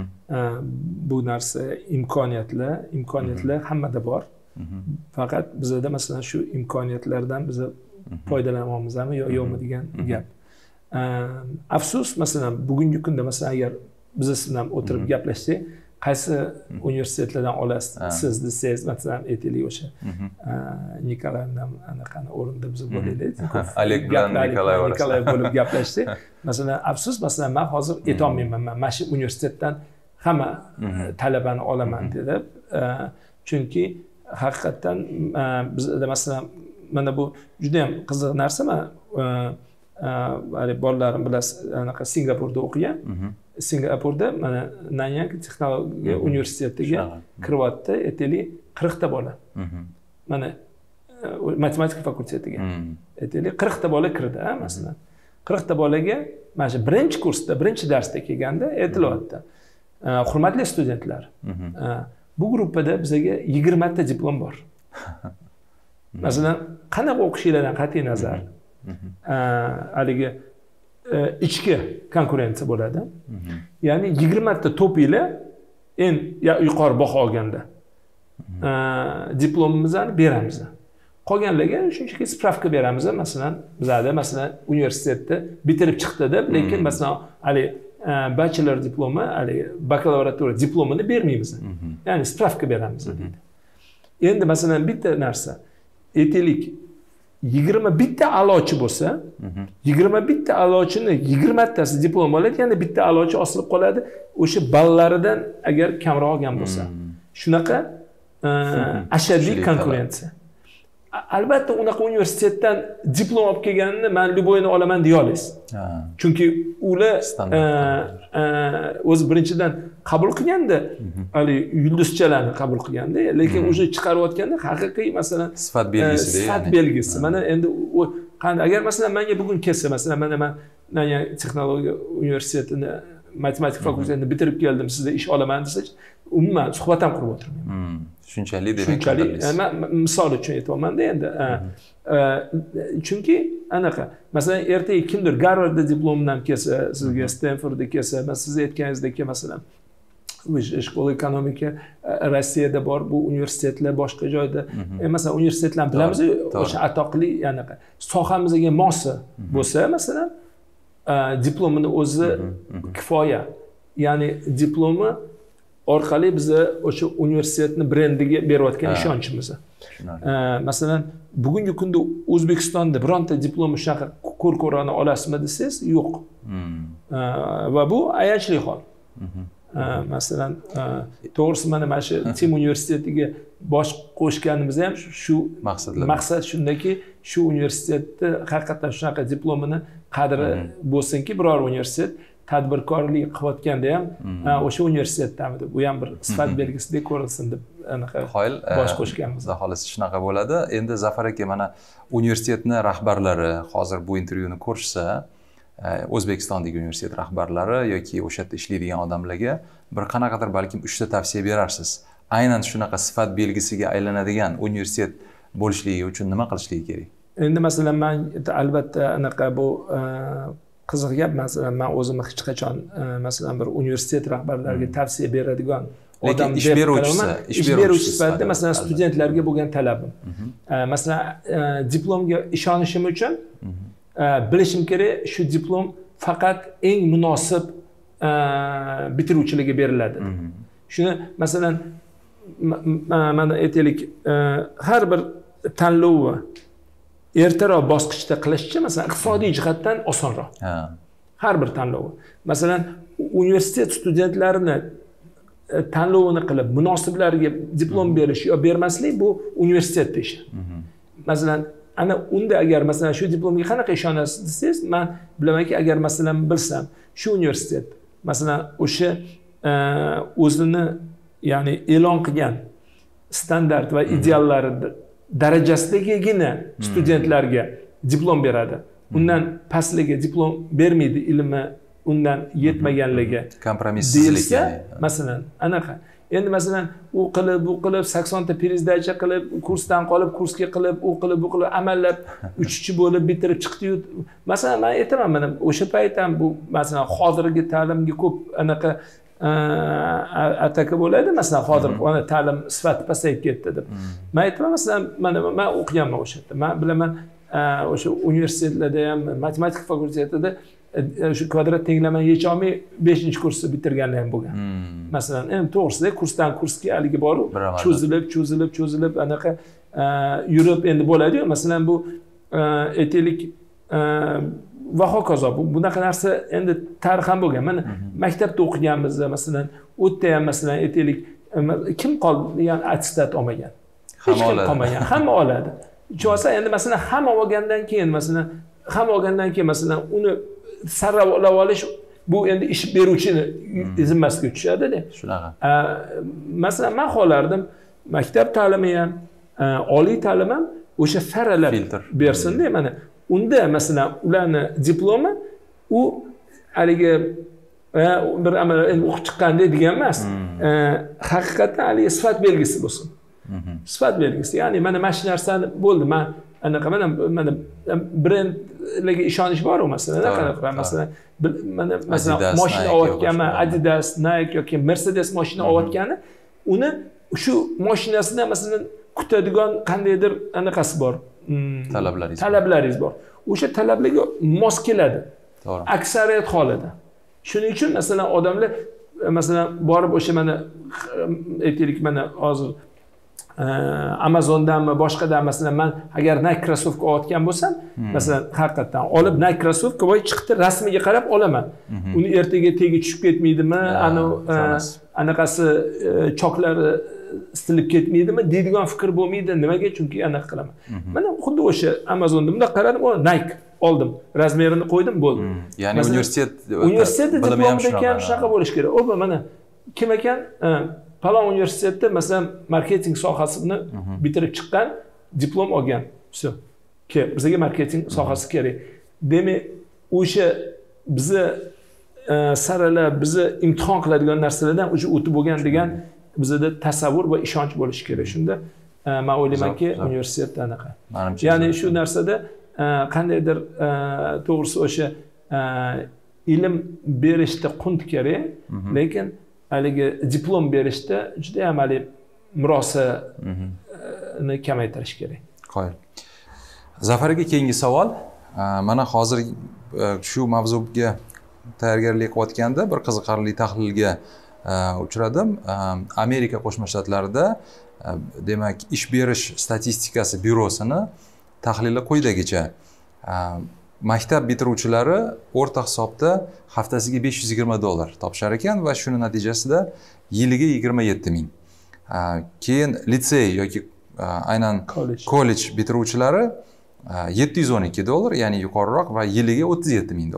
Bu narsa imkoniyatlar hammada bor. Faqat bizda masalan shu imkoniyatlardan biz foydalanamizmi yo'qmi degan gap. Afsus, masalan bugungi kunda masalan agar biz bilan o'tirib gaplashsak, qaysi universitetlardan olasiz desangiz, masalan aytaylik o'sha Nikolaydan anaqani o'rinda biz bo'laylik. Oleg bilan Nikolay bo'lib gaplashsak, masalan afsus, masalan men hozir aytolmayman, men mana shu universitetdan hamma talabani olaman deb. Chunki haqiqatan bizda masalan mana bu juda ham qiziq narsa. Men bolalarim bilasiz, anaqa Singapurda o'qigan. Singapurda mana Nanyang texnologiya universitetiga kiryapti, aytaylik 40 ta bola. Mana matematika fakultetiga. Aytaylik 40 ta bola kirdi, masalan. 40 ta bolaga mana shu birinchi kursda, birinchi darsda kelganda aytilyapti. Hurmatli studentlar, bu gruppada bizga 20 ta diplom bor. Masalan, qanaqa o'qishinglardan qat'iy nazar, haligi ichki konkurensiya bo'ladi. Ya'ni 20 ta topinglar eng yuqori baho olganda diplomimizni beramiz. Qolganlarga shunchaki spravka beramiz. Masalan, bizda masalan universitetda bitirib chiqdi deb, lekin masalan hali bachelor diplomi, hali bakalavriatura diplomini bermaymiz. Ya'ni spravka beramiz deydi. Endi masalan bitta narsa, aytaylik 21 ta a'lochi bo'lsa, 21 ta a'lochini 20 tasi diplom oladi, yana bitta a'lochi osilib qoladi. O'sha ballaridan agar kamroq olgan bo'lsa, shunaqa ashaddiy konkurensiya. Albatta unaqa universitetdan diplom olib kelganini men Luboyni olaman deya olasiz. Chunki ular o'z birinchidan qabul qilganda, hali yulduzchalarni qabul qilganda, lekin o'sha chiqarayotganda haqiqiy masalan sifat belgisi. Sifat belgisi. Mana endi agar masalan menga bugun kelsa, masalan men Nanyang texnologiya universitetini matematika fakultetini bitirib keldim, sizda ish olaman desak, umuman suhbat ham qurib o'tirmayman. Shunchalik demak. Men misol uchun aytyapman-da endi. Chunki anaqa, masalan ertaga kimdir Garvardda diplomdan kelsa, sizga Stanfordda kelsa, men siz aytganingizdek masalan shkola ekonomika Rossiyada bor, bu universitetlar boshqa joyda. Masalan universitetlarni bilamiz, o'sha atoqli anaqa sohamizga mosi bo'lsa, masalan diplomini o'zi kifoya. Ya'ni diplomi orqali bizni o'sha universitetni brendiga berayotgan ishonchimiz. Masalan, bugungi kunda O'zbekistonda bironta diplom shunaqa ko'rko'rona olasizmi desangiz, yo'q. Va bu ayanchli hol. Masalan, to'g'risi mana shu TIM universitetiga bosh qo'shganimiz ham shu maqsad shundaki, shu universitetni haqiqatan shunaqa diplomini qadri bo'lsinki, biror universitet tadbirkorlik qilayotganda ham o'sha universitetdami deb, bu ham bir sifat belgisidek ko'rilsin deb anaqa bosh qo'shganmiz. Xudo xolisi shunaqa bo'ladi. Endi Zafar aka, mana universitetni rahbarlari hozir bu intervyuni ko'rishsa, O'zbekistondagi universitet rahbarlari yoki o'sha yerda ishlaydigan odamlarga bir qanaqadir balkim 3 ta tavsiya berarsiz. Aynan shunaqa sifat belgisiga aylanadigan universitet bo'lishligi uchun nima qilishligi kerak? Endi masalan, men albatta anaqa bu qiziq gap. Masalan, men o'zim hech qachon masalan bir universitet rahbarlariga tavsiya beradigan odam ish beruvchi sifatida masalan studentlarga bo'lgan talabim. Masalan, diplomga ishonishim uchun bilishim kerak, shu diplom faqat eng munosib bitiruvchilarga beriladi. Shuni masalan mana aytaylik, har bir tanlovni ertaroq bosqichda qilishchi, masalan iqtisodiy jihatdan osonroq. Har bir tanlovni. Masalan, universitet studentlarini tanlovini qilib, munosiblarga diplom berish yo bermaslik bu universitetning ishi. Masalan, ana unda agar masalan shu diplomga qanaqa ishonasiz desangiz, men bilamanki, agar masalan bilsam, shu universitet masalan o'sha o'zini ya'ni e'lon qilgan standart va ideallari darajasidagina studentlarga diplom beradi. Undan pastliga diplom bermaydi, ilmi undan yetmaganligi. Kompromissizlik. Masalan, anaqa. Endi masalan u qilib, bu qilib 80 ta perezdacha qilib, kursdan qolib, kursga qilib, u qilib, bu qilib amallab 3-chi bo'lib bitirib chiqdi-yu. Masalan, men aytaman, mana o'sha payt ham bu masalan hozirgi ta'limga ko'p anaqa ataka bo'ladi. Masalan, hozir ona ta'lim sifati pasayib ketdi deb. Men aytaman, masalan, mana men o'qiganman o'sha yerda. Men bilaman, o'sha universitetlarda ham, matematika fakultetida shu kvadrat tenglamani yecha olmay 5-kursni bitirganlar ham bo'lgan. Masalan, endi to'g'risida kursdan kursga haligi borib, cho'zilib anaqa yurib endi bo'ladi-yu. Masalan, bu aytaylik va hokazo, bunaqa narsa endi tarix ham bo'lgan. Mana maktabda o'qiganmizda masalan, u yerda ham masalan aytaylik, kim qoldi, ya'ni attestat olmagan? Hech kim qolmagan, hamma oladi. Chunki endi masalan hamma olgandan keyin masalan uni saralab olish bu endi ish beruvchini zimmasiga tushadi-da. Shunaqa. Masalan, men xohlardim maktab ta'limi ham, oliy ta'lim ham o'sha saralab bersin-da. Mana unda masalan ularni diplomi u haligi bir amal endi o'qib chiqqandek degan emas. Haqiqatan haligi sifat belgisi bo'lsin. Sifat belgisi. Ya'ni mana shu narsani bo'ldi. Men anaqa mana brendlarga ishonish bor masalan, qanaqa masalan mana masalan mashina olayotganman, Adidas, Nike yoki Mercedes mashina olayotgani, uni shu mashinasida masalan kutadigan qandaydir anaqasi bor. Talablaringiz bor. O'sha talablarga mos keladi. To'g'ri. Aksariyat holida. Shuning uchun masalan odamlar masalan borib o'sha mana aytaylik, mana hozir Amazondanmi boshqadan masalan men agar Nike krossovka olayotgan bo'lsam, masalan haqiqatan olib Nike krossovka voy chiqdi, rasmiga qarab olaman. Uni ertaga tegi tushib ketmaydimi, anaqasi choklari istilib ketmaydimi deydigan fikr bo'lmaydi. Nimaga? Chunki anaqa qilaman. Mana xuddi o'sha Amazonda bunday qaradim, o Nike oldim, razmerini qo'ydim, bo'ldi. Ya'ni universitet diplomida ham shunaqa bo'lish kerak. O mana kim ekan? Palon universitetda masalan marketing sohasini bitirib chiqqan, diplom olgan. Все. Bizga marketing sohasi kerak. Demak, o'sha bizni saralab, bizni imtihon qiladigan narsalardan o'sha o'tib bo'lgan degan bizda tasavvur va ishonch bo'lishi kerak. Shunda men o'ylaymanki, universitetda anaqa. Ya'ni shu narsada qandaydir to'g'risi o'sha ilm berishda qunt kerak, lekin haligi diplom berishda juda ham murosani kamaytirish kerak. Qo'yil. Zafar aka, keyingi savol. Mana hozir shu mavzuga tayyorgarlik qilayotganda bir qiziqarli tahlilga uchradim. Amerika Qo'shma Shtatlarida demak ish berish statistikasi byurosini tahlili quyidagicha. Maktab bitiruvchilari o'rta hisobda haftasiga $520 topishar ekan va shuni natijasida yiliga 27 ming. Keyin litsey yoki aynan kollej bitiruvchilari $712, ya'ni yuqoriroq va yiliga $37 ming.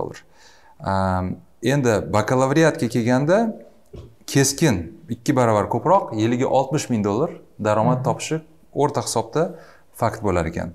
Endi bakalavriatga kelganda keskin 2 barobar ko'proq, yiliga $60 ming daromad topishi o'rta hisobda fakt bo'lar ekan.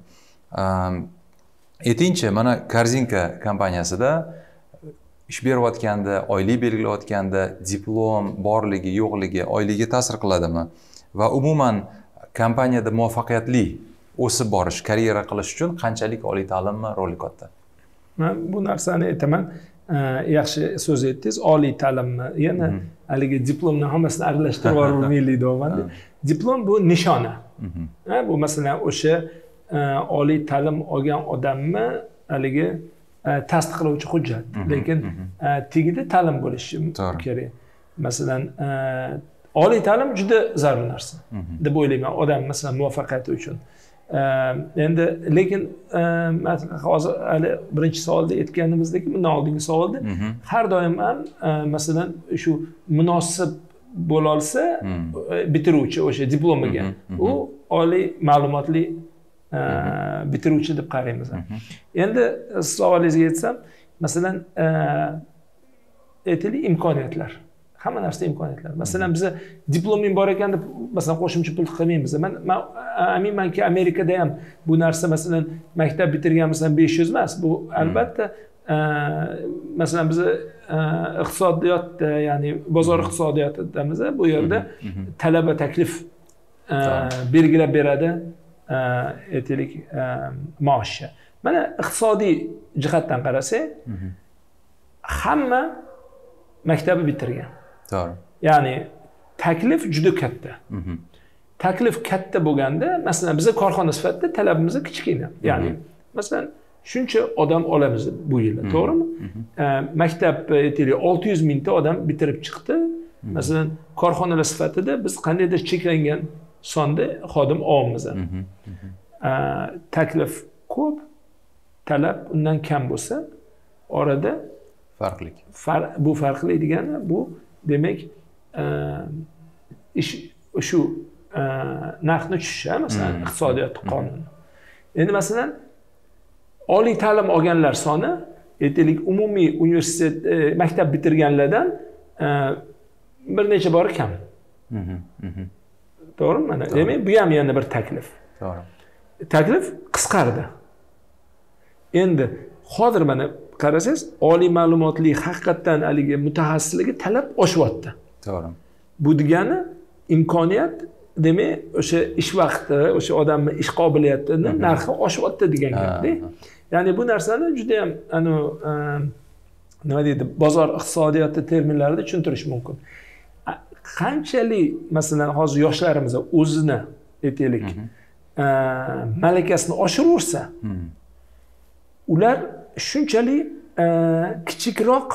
Aytingchi, mana Korzinka kompaniyasida ish berayotganda, oylik belgilayotganda diplom borligi, yo'qligi oyligiga ta'sir qiladimi? Va umuman kompaniyada muvaffaqiyatli o'sib borish, karyera qilish uchun qanchalik oliy ta'limmi roli katta? Men bu narsani aytaman. Yaxshi so'z aytdingiz, oliy ta'limni. Yana haligi diplomni hammasini aralashtirib yubormaylik deyapman. Diplom bu nishona. Bu masalan o'sha oliy ta'lim olgan odamni haligi tasdiqlovchi hujjat. Lekin tagida ta'lim bo'lishi kerak. Masalan, oliy ta'lim juda zarur narsa deb o'ylayman odam masalan muvaffaqiyati uchun. Endi lekin hozir hali birinchi savolda aytganimizdek, bundan oldingi savolda har doim ham masalan shu munosib bo'la olsa bitiruvchi o'sha diplomiga u oliy ma'lumotli bitiruvchi deb qaraymiz. Endi savolingizga yetsam, masalan aytaylik imkoniyatlar. Hamma narsa imkoniyatlar. Masalan biza diploming bor ekan deb masalan qo'shimcha pul qilmaymiz. Men aminmanki Amerikada ham bu narsa masalan maktab bitirgan masalan 500 emas. Bu albatta masalan biz iqtisodiyotda, ya'ni bozor iqtisodiyotidamiz, bu yerda talaba taklif belgilab beradi aytaylik maoshni. Mana iqtisodiy jihatdan qarasak, hamma maktabni bitirgan. To'g'ri. Ya'ni taklif juda katta. Taklif katta bo'lganda, masalan, biz korxona sifatida talabimiz kichkina. Ya'ni masalan, shuncha odam olamiz bu yil, to'g'rimi? Maktab aytaylik 600 mingta odam bitirib chiqdi. Masalan, korxonalar sifatida biz qandaydir cheklangan sonda xodim olamiz. Taklif ko'p, talab undan kam bo'lsa, orada farqlik. Bu farqli degani bu demak ish shu narxni tushishi, masalan iqtisodiyot qonuni. Endi masalan oliy ta'lim olganlar soni aytaylik umumiy universitet maktab bitirganlardan bir necha bor kam. To'g'rimi? Mana demak bu ham yana bir taklif. To'g'ri. Taklif qisqardi. Endi hozir mana qarasangiz, oliy ma'lumotli haqiqatdan haligi mutaxassisligi talab oshyapti. To'g'ri. Bu degani imkoniyat, demak o'sha ish vaqti, o'sha odamni ish qobiliyatini narxi oshyapti degan gapda. Ya'ni bu narsani juda ham nima deydi, bozor iqtisodiyoti terminlarida tushuntirish mumkin. Qanchalik masalan hozir yoshlarimiz o'zini aytaylik malakasini oshiraversa, ular shunchalik kichikroq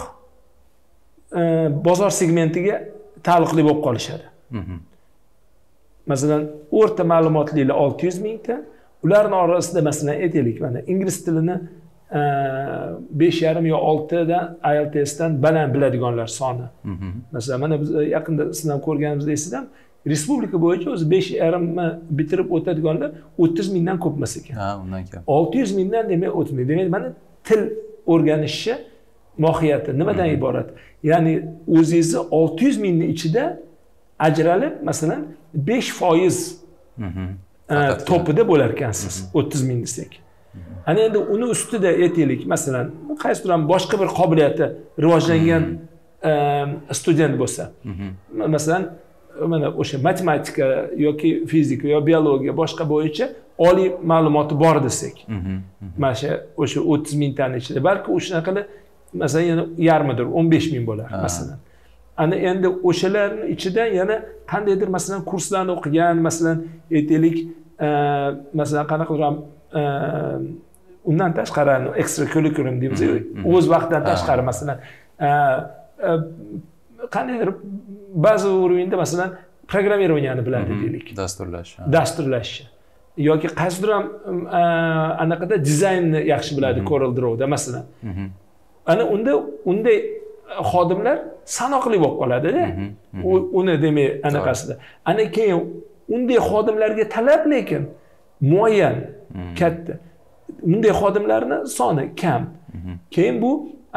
bozor segmentiga taalluqli bo'lib qolishadi. Masalan, o'rta ma'lumotlilar 600 mingta, ularning orasida masalan aytaylik, mana ingliz tilini 5,5 yo 6 dan IELTS dan baland biladiganlar soni. Masalan, mana biz yaqinda sinab ko'rganimizda esizam, respublika bo'yicha o'zi 5,5 bitirib o'tadiganlar 30 mingdan ko'p emas ekan. Ha, undan kam. 600 mingdan demak o'tmaydi. Demak, mana til o'rganishni mohiyati nimadan iborat? Ya'ni o'zingizni 600 mingning ichida ajralib, masalan 5% topida bo'lar ekansiz, 30 ming desak. Ana endi uni ustida aytaylik, masalan, qaysidir ham boshqa bir qobiliyati rivojlangan student bo'lsa, masalan, mana o'sha matematika yoki fizika yo biologiya boshqa bo'yicha oliy ma'lumoti bor desak, mana o'sha 30 mingtaning ichida balki o'shanaqa masalan yana yarmidir, 15 ming bo'lar masalan. Ana endi o'shalarning ichidan yana qandaydir masalan kurslarni o'qigan, masalan aytaylik, masalan qanaqadir ham undan tashqari extra curriculum deymiz, o'z vaqtidan tashqari masalan qandaydir ba'zi urovingda masalan programmirovaniyani biladi deylik. Dasturlashni yoki qaysidir ham anaqada dizaynni yaxshi biladi Corel Draw'da masalan. Ana unday xodimlar sanoqli bo'lib qoladi-da. Uni demak anaqasida. Ana keyin unday xodimlarga talab lekin muayyan katta. Bunday xodimlarni soni kam. Keyin bu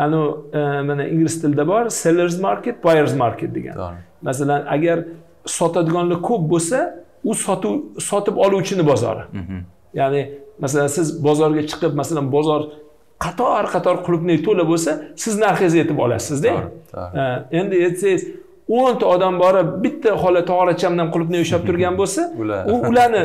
mana ingliz tilida bor sellers market, buyers market degan. Masalan, agar sotadiganlar ko'p bo'lsa, u sotib oluvchini bozori. Ya'ni masalan siz bozorga chiqib, masalan bozor qator qulupnay to'la bo'lsa, siz narxingizni aytib olasizda. Endi aytsangiz 10 ta odam borib bitta xola tog'orachamdan qulupnay ushlab turgan bo'lsa, ularni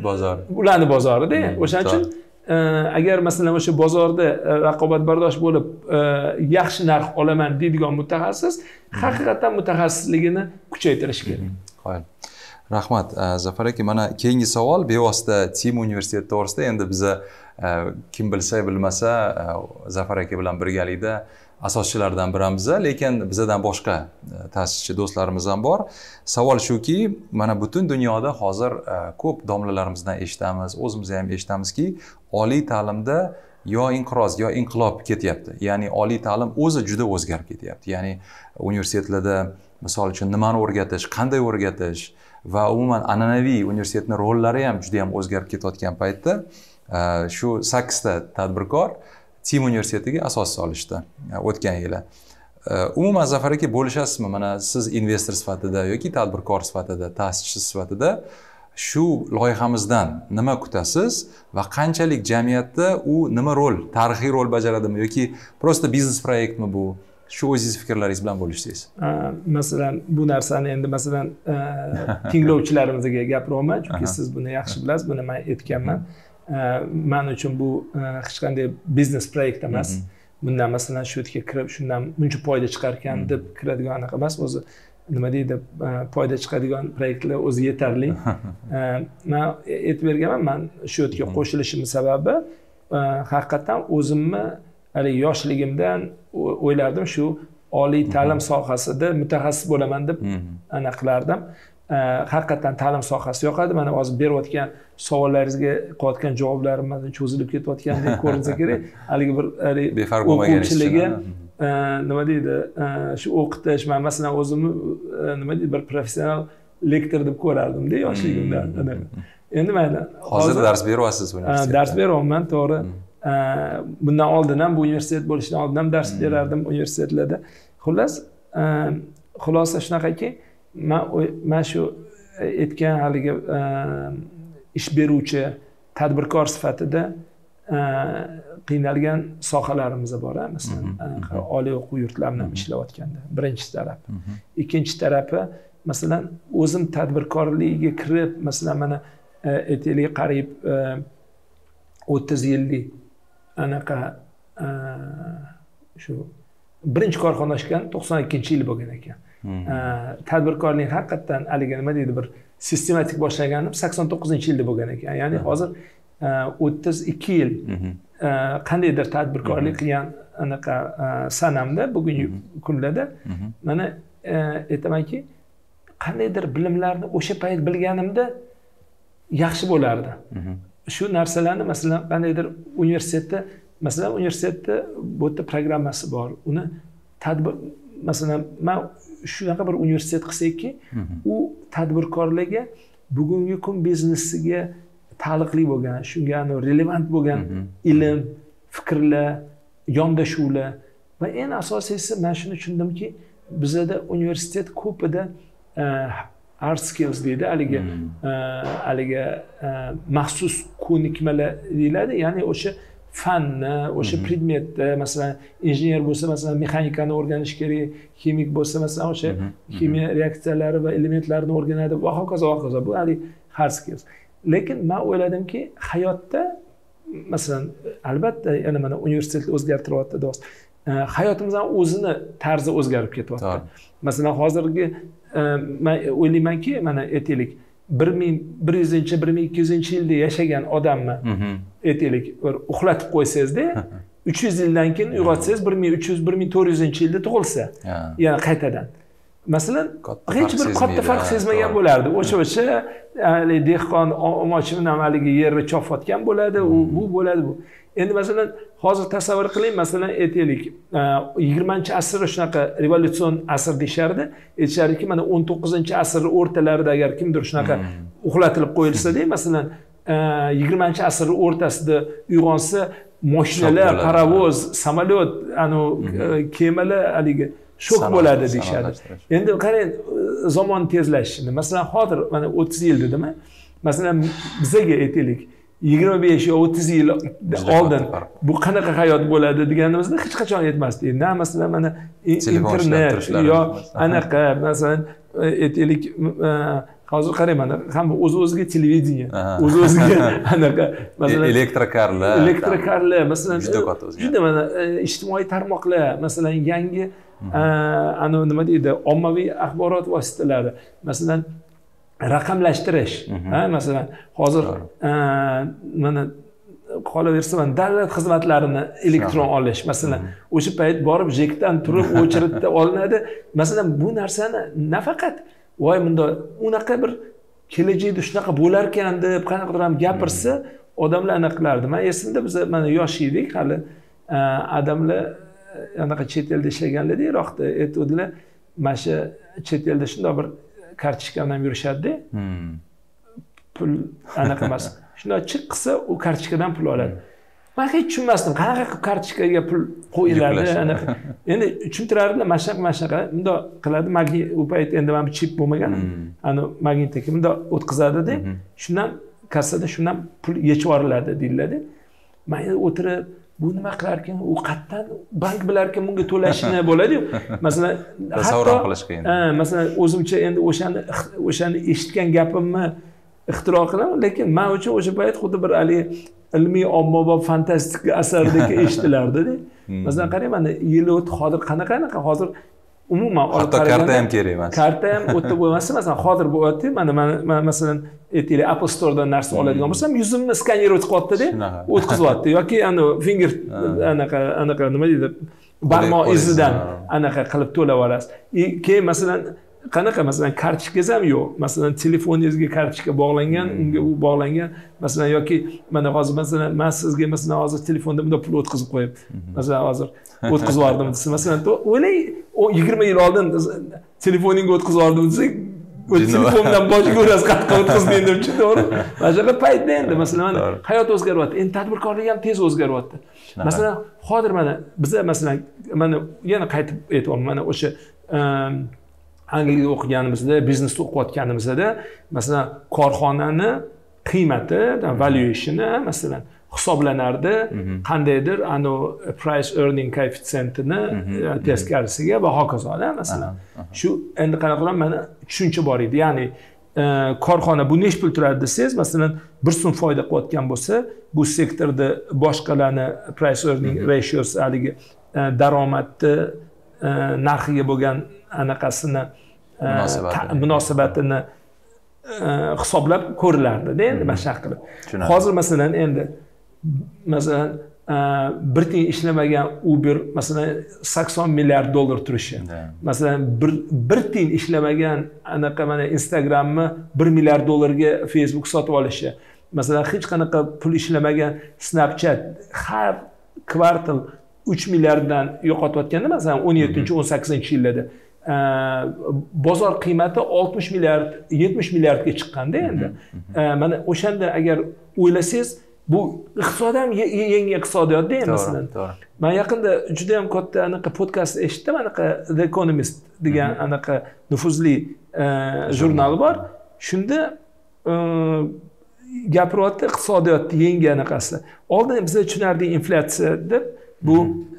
bozorida. O'shaning uchun agar masalan o'sha bozorda raqobatbardosh bo'lib yaxshi narx olaman deydigan mutaxassis haqiqatan mutaxassisligini kuchaytirish kerak. Qo'yil. Rahmat Zafar aka, mana keyingi savol bevosita Tim universiteti to'g'risida. Endi biza kim bilsa bilmasa Zafar aka bilan birgalikda asoschilardan birimiz, lekin bizadan boshqa ta'sischi do'stlarimiz ham bor. Savol shuki, mana butun dunyoda hozir ko'p domlalarimizdan eshitamiz, o'zimiz ham eshitamizki, oliy ta'limda yo inqiroz yo inqilob ketyapti. Ya'ni oliy ta'lim o'zi juda o'zgarib ketyapti. Ya'ni universitetlarda misol uchun nimani o'rgatish, qanday o'rgatish va umuman an'anaviy universitetning rollari ham juda ham o'zgarib ketayotgan paytda shu 8 ta tadbirkor Tim universitetiga asos solishdi o'tgan yili. Umuman Zafar aka bo'lishasizmi? Mana siz investor sifatida yoki tadbirkor sifatida, ta'sischi sifatida shu loyihamizdan nima kutasiz va qanchalik jamiyatda u nima rol, tarixiy rol bajaradimi yoki prosta biznes proyektmi bu? Shu o'zingiz fikrlaringiz bilan bo'lishsangiz. Masalan, bu narsani endi masalan tinglovchilarimizga gapiryapman, chunki siz buni yaxshi bilasiz, buni men aytganman. Men uchun bu hech qanday biznes proyekt emas. Bundan masalan shu yerga kirib, shundan buncha foyda chiqarkan deb kiradigan anaqa emas. O'zi nima deydi, foyda chiqadigan proyektlar o'zi yetarli. Men aytib berganman, men shu yerga qo'shilishimning sababi haqiqatan o'zimni hali yoshligimdan o'ylardim shu oliy ta'lim sohasida mutaxassis bo'laman deb qilardim. Haqiqatan ta'lim sohasi yoqadi. Mana hozir berayotgan savollaringizga qilayotgan javoblarim cho'zilib ketayotgandek ko'rinsa kerak. Haligi bir befarq bo'lmaganiga nima deydi, shu o'qitish, men masalan o'zimni nima deydi, bir professional lektor deb ko'rardim-da yoshligimda. Endi mayli. Hozir dars beryapsiz universitetda. Dars beryapman, to'g'ri. Bundan oldin ham bu universitet bo'lishidan oldin ham dars berardim universitetlarda. Xullas, xulosa shunaqaki, men shu aytgan haligi ish beruvchi tadbirkor sifatida qiynalgan sohalarimiz bor, masalan, oliy o'quv yurtlarida ham ishlayotganda. Birinchi taraf. Ikkinchi tarafi, masalan, o'zim tadbirkorlikka kirib, masalan, mana aytaylik qariyb 30 yillik anaqa shu birinchi korxona ochgan 92-yil bo'lgan ekan. Tadbirkorlik haqiqatan haligi nima deydi, bir sistematik boshlaganim 89-yilda bo'lgan ekan. Ya'ni hozir 32 yil qandaydir tadbirkorlik qilgan anaqa sanamda bugungi kunlarda mana aytamanki, qandaydir bilimlarni o'sha payt bilganimda yaxshi bo'lardi. Shu narsalarni masalan qandaydir universitetda, masalan universitetda bu yerda programmasi bor. Uni masalan men shunaqa bir universitet qilsakki, u tadbirkorlarga bugungi kun biznesiga taalluqli bo'lgan, shunga relevant bo'lgan ilm, fikrlar, yondashuvlar va eng asosiysi men shuni tushundimki, bizda universitet ko'pida hard skills deydi, haligi maxsus ko'nikmalar deyiladi, ya'ni o'sha fanni, o'sha predmetni, masalan, injener bo'lsa, masalan, mexanikani o'rganish kerak, kimik bo'lsa, masalan, o'sha ximiya reaksiyalari va elementlarini o'rganadi va hokazo. Bu hard skills. Lekin men o'yladimki, hayotda masalan, albatta, yana mana universitetni o'zgartiryapti do'st. Hayotimizdan o'zini tarzi o'zgarib ketyapti. Masalan, hozirgi men o'ylaymanki, mana aytaylik 1100-1200-yilda yashagan odamni aytaylik bir uxlatib qo'ysangizda 300 yildan keyin uyg'otsangiz 1300-1400-yilda tug'ilsa, yana qaytadan. masalan hech bir katta farq sezmagan bo'lardi. O'sha dehqon omochi bilan haligi yerni chopayotgan bo'ladi, bu bo'ladi bu. Endi masalan hozir tasavvur qiling, masalan aytaylik 20-asr shunaqa revolyutsion asr deyishardi. Aytishardiki, mana 19-asr o'rtalarida agar kimdir shunaqa uxlatilib qo'yilsa-da, masalan 20-asr o'rtasida uyg'onsa, mashinalar, parovoz, samolyot, kemalar haligi shok bo'ladi deyishadi. Endi qarang, zamon tezlashishini. Masalan, hozir mana 30 yil dedimi? Masalan, bizga aytaylik 25 yo 30 yil oldin bu qanaqa hayot bo'ladi deganimizda hech qachon aytmasdik. Na masalan mana internet yo anaqa masalan aytaylik hozir qarang mana hamma o'z-o'ziga televideniya, o'z-o'ziga anaqa masalan elektrokarlar masalan juda mana ijtimoiy tarmoqlar masalan yangi nima deydi, ommaviy axborot vositalari masalan raqamlashtirish, masalan hozir mana qolaversa mana davlat xizmatlarini elektron olish, masalan o'sha payt borib jekdan turib o'chiritda olinadi. Masalan bu narsani nafaqat voy bunda unaqa bir kelajakda shunaqa bo'lar ekan deb qanaqadir ham gapirsa odamlar anaqa qilardi. Men esimda biz mana yosh edik, hali odamlar anaqa chet elda ishlaganlarda Iroqda aytdilar, mana shu chet elda shunday bir kartochka bilan yurishadi. Pul anaqa emas. Shunday chiqsa u kartochkadan pul oladi. Men hech tushunmasdim, qanaqa qilib kartochkaga pul qo'yiladi anaqa. Endi tushuntirardilar, mashaq bunda qiladi, magnit u payt endi men chip bo'lmagan, magnitdagi bunda o'tkazadi-da, shundan kassada shundan pul yechib yuboriladi deyiladi. Men o'tirib bu nima qilar ekan, u qayerdan bank bilar ekan bunga to'lashini bo'ladi-yu. Masalan, tasavvur qilish qiyin. Masalan, o'zimcha endi o'shani eshitgan gapimni ixtiro qilaman, lekin men uchun o'sha payt xuddi bir ilmiy ommabop fantastik asardek eshitilardi-da. Masalan, qarang, mana yil o'tdi, hozir qanaqa, hozir umuman olib qaraganda karta ham kerak emas. Karta ham o'tib bo'lmasa, masalan, hozir bo'lyapti, mana masalan aytaylik Apple Store'dan narsa oladigan bo'lsam, yuzimni skaner o'tib qo'yapti-da, o'tkazyapti yoki finger anaqa nima deydi, barmoq izidan anaqa qilib to'lab olasiz. Keyin masalan qanaqa masalan kartochkangiz ham yo'q. Masalan telefoningizga kartochka bog'langan, unga u bog'langan. Masalan yoki mana hozir masalan men sizga masalan hozir telefonda bunda pul o'tkazib qo'yib, masalan hozir o'tkazib yubordim desa, masalan o'ylay, o 20 yil oldin telefoningga o'tkazib yubordim desa, telefondan boshqa ko'rasiz qatqa o'tkazdim deb to'g'ri. Mana shunaqa paytda endi masalan hayot o'zgaryapti. Endi tadbirkorlik ham tez o'zgaryapti. Masalan hozir mana biza masalan mana yana qaytib aytyapman, mana o'sha Angliyada o'qiganimizda, biznesda o'qiyotganimizda masalan korxonani qiymati, valuationi masalan hisoblanardi, qandaydir price earning koeffitsiyentini teskarisiga va hokazolar masalan. Shu endi qanaqa qilib mana tushuncha bor edi. Ya'ni korxona bu nech pul turadi desangiz, masalan 1 so'm foyda qilayotgan bo'lsa, bu sektorda boshqalarni price earning ratios haligi daromadni narxiga bo'lgan anaqasini munosabatini hisoblab ko'rilardi-da endi mashaq qilib. Hozir masalan endi masalan bir tiyin ishlamagan Uber masalan 80 milliard dollar turishi. Masalan bir tiyin ishlamagan anaqa mana Instagramni 1 milliard dollarga Facebook sotib olishi. Masalan hech qanaqa pul ishlamagan Snapchat har kvartal 3 milliarddan yo'qotayotganda masalan 17-18-yillarda bozor qiymati 60 milliard, 70 milliardga chiqqanda endi. Mana o'shanda agar o'ylasangiz, bu iqtisod ham yangi iqtisodiyotda endi masalan. Men yaqinda juda ham katta anaqa podkast eshitdim, anaqa The Economist degan anaqa nufuzli jurnal bor. Shunda gapiryapti iqtisodiyotni yangi anaqasi. Oldin biz tushunardik inflyatsiya deb, bu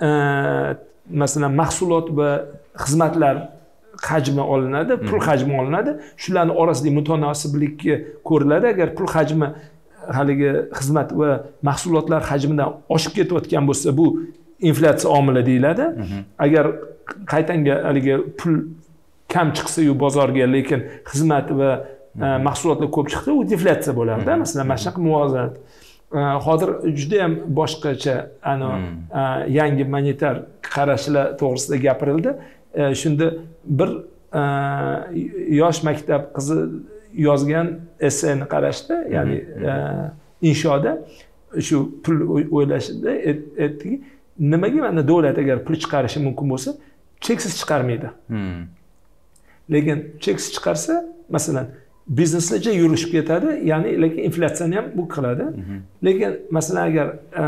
masalan mahsulot va xizmatlar hajmi olinadi, pul hajmi olinadi. Shularning orasida mutanosiblikka ko'riladi. Agar pul hajmi haligi xizmat va mahsulotlar hajmidan oshib ketayotgan bo'lsa, bu inflyatsiya omili deyiladi. Agar qaytanga haligi pul kam chiqsa-yu bozorga, lekin xizmat va mahsulotlar ko'p chiqsa, u deflyatsiya bo'lardi. Masalan, mashaq muvozanat. Hozir juda ham boshqacha yangi monetar qarashlar to'g'risida gapirildi. Shunda bir yosh maktab qizi yozgan esseni qarashdi, ya'ni inshoda shu pul o'ylashda aytdiki, nimaga mana davlat agar pul chiqarishi mumkin bo'lsa, cheksiz chiqarmaydi. Lekin cheksiz chiqarsa, masalan, bizneslarcha yurishib ketadi, ya'ni lekin inflyatsiyani ham bu qiladi. Lekin masalan agar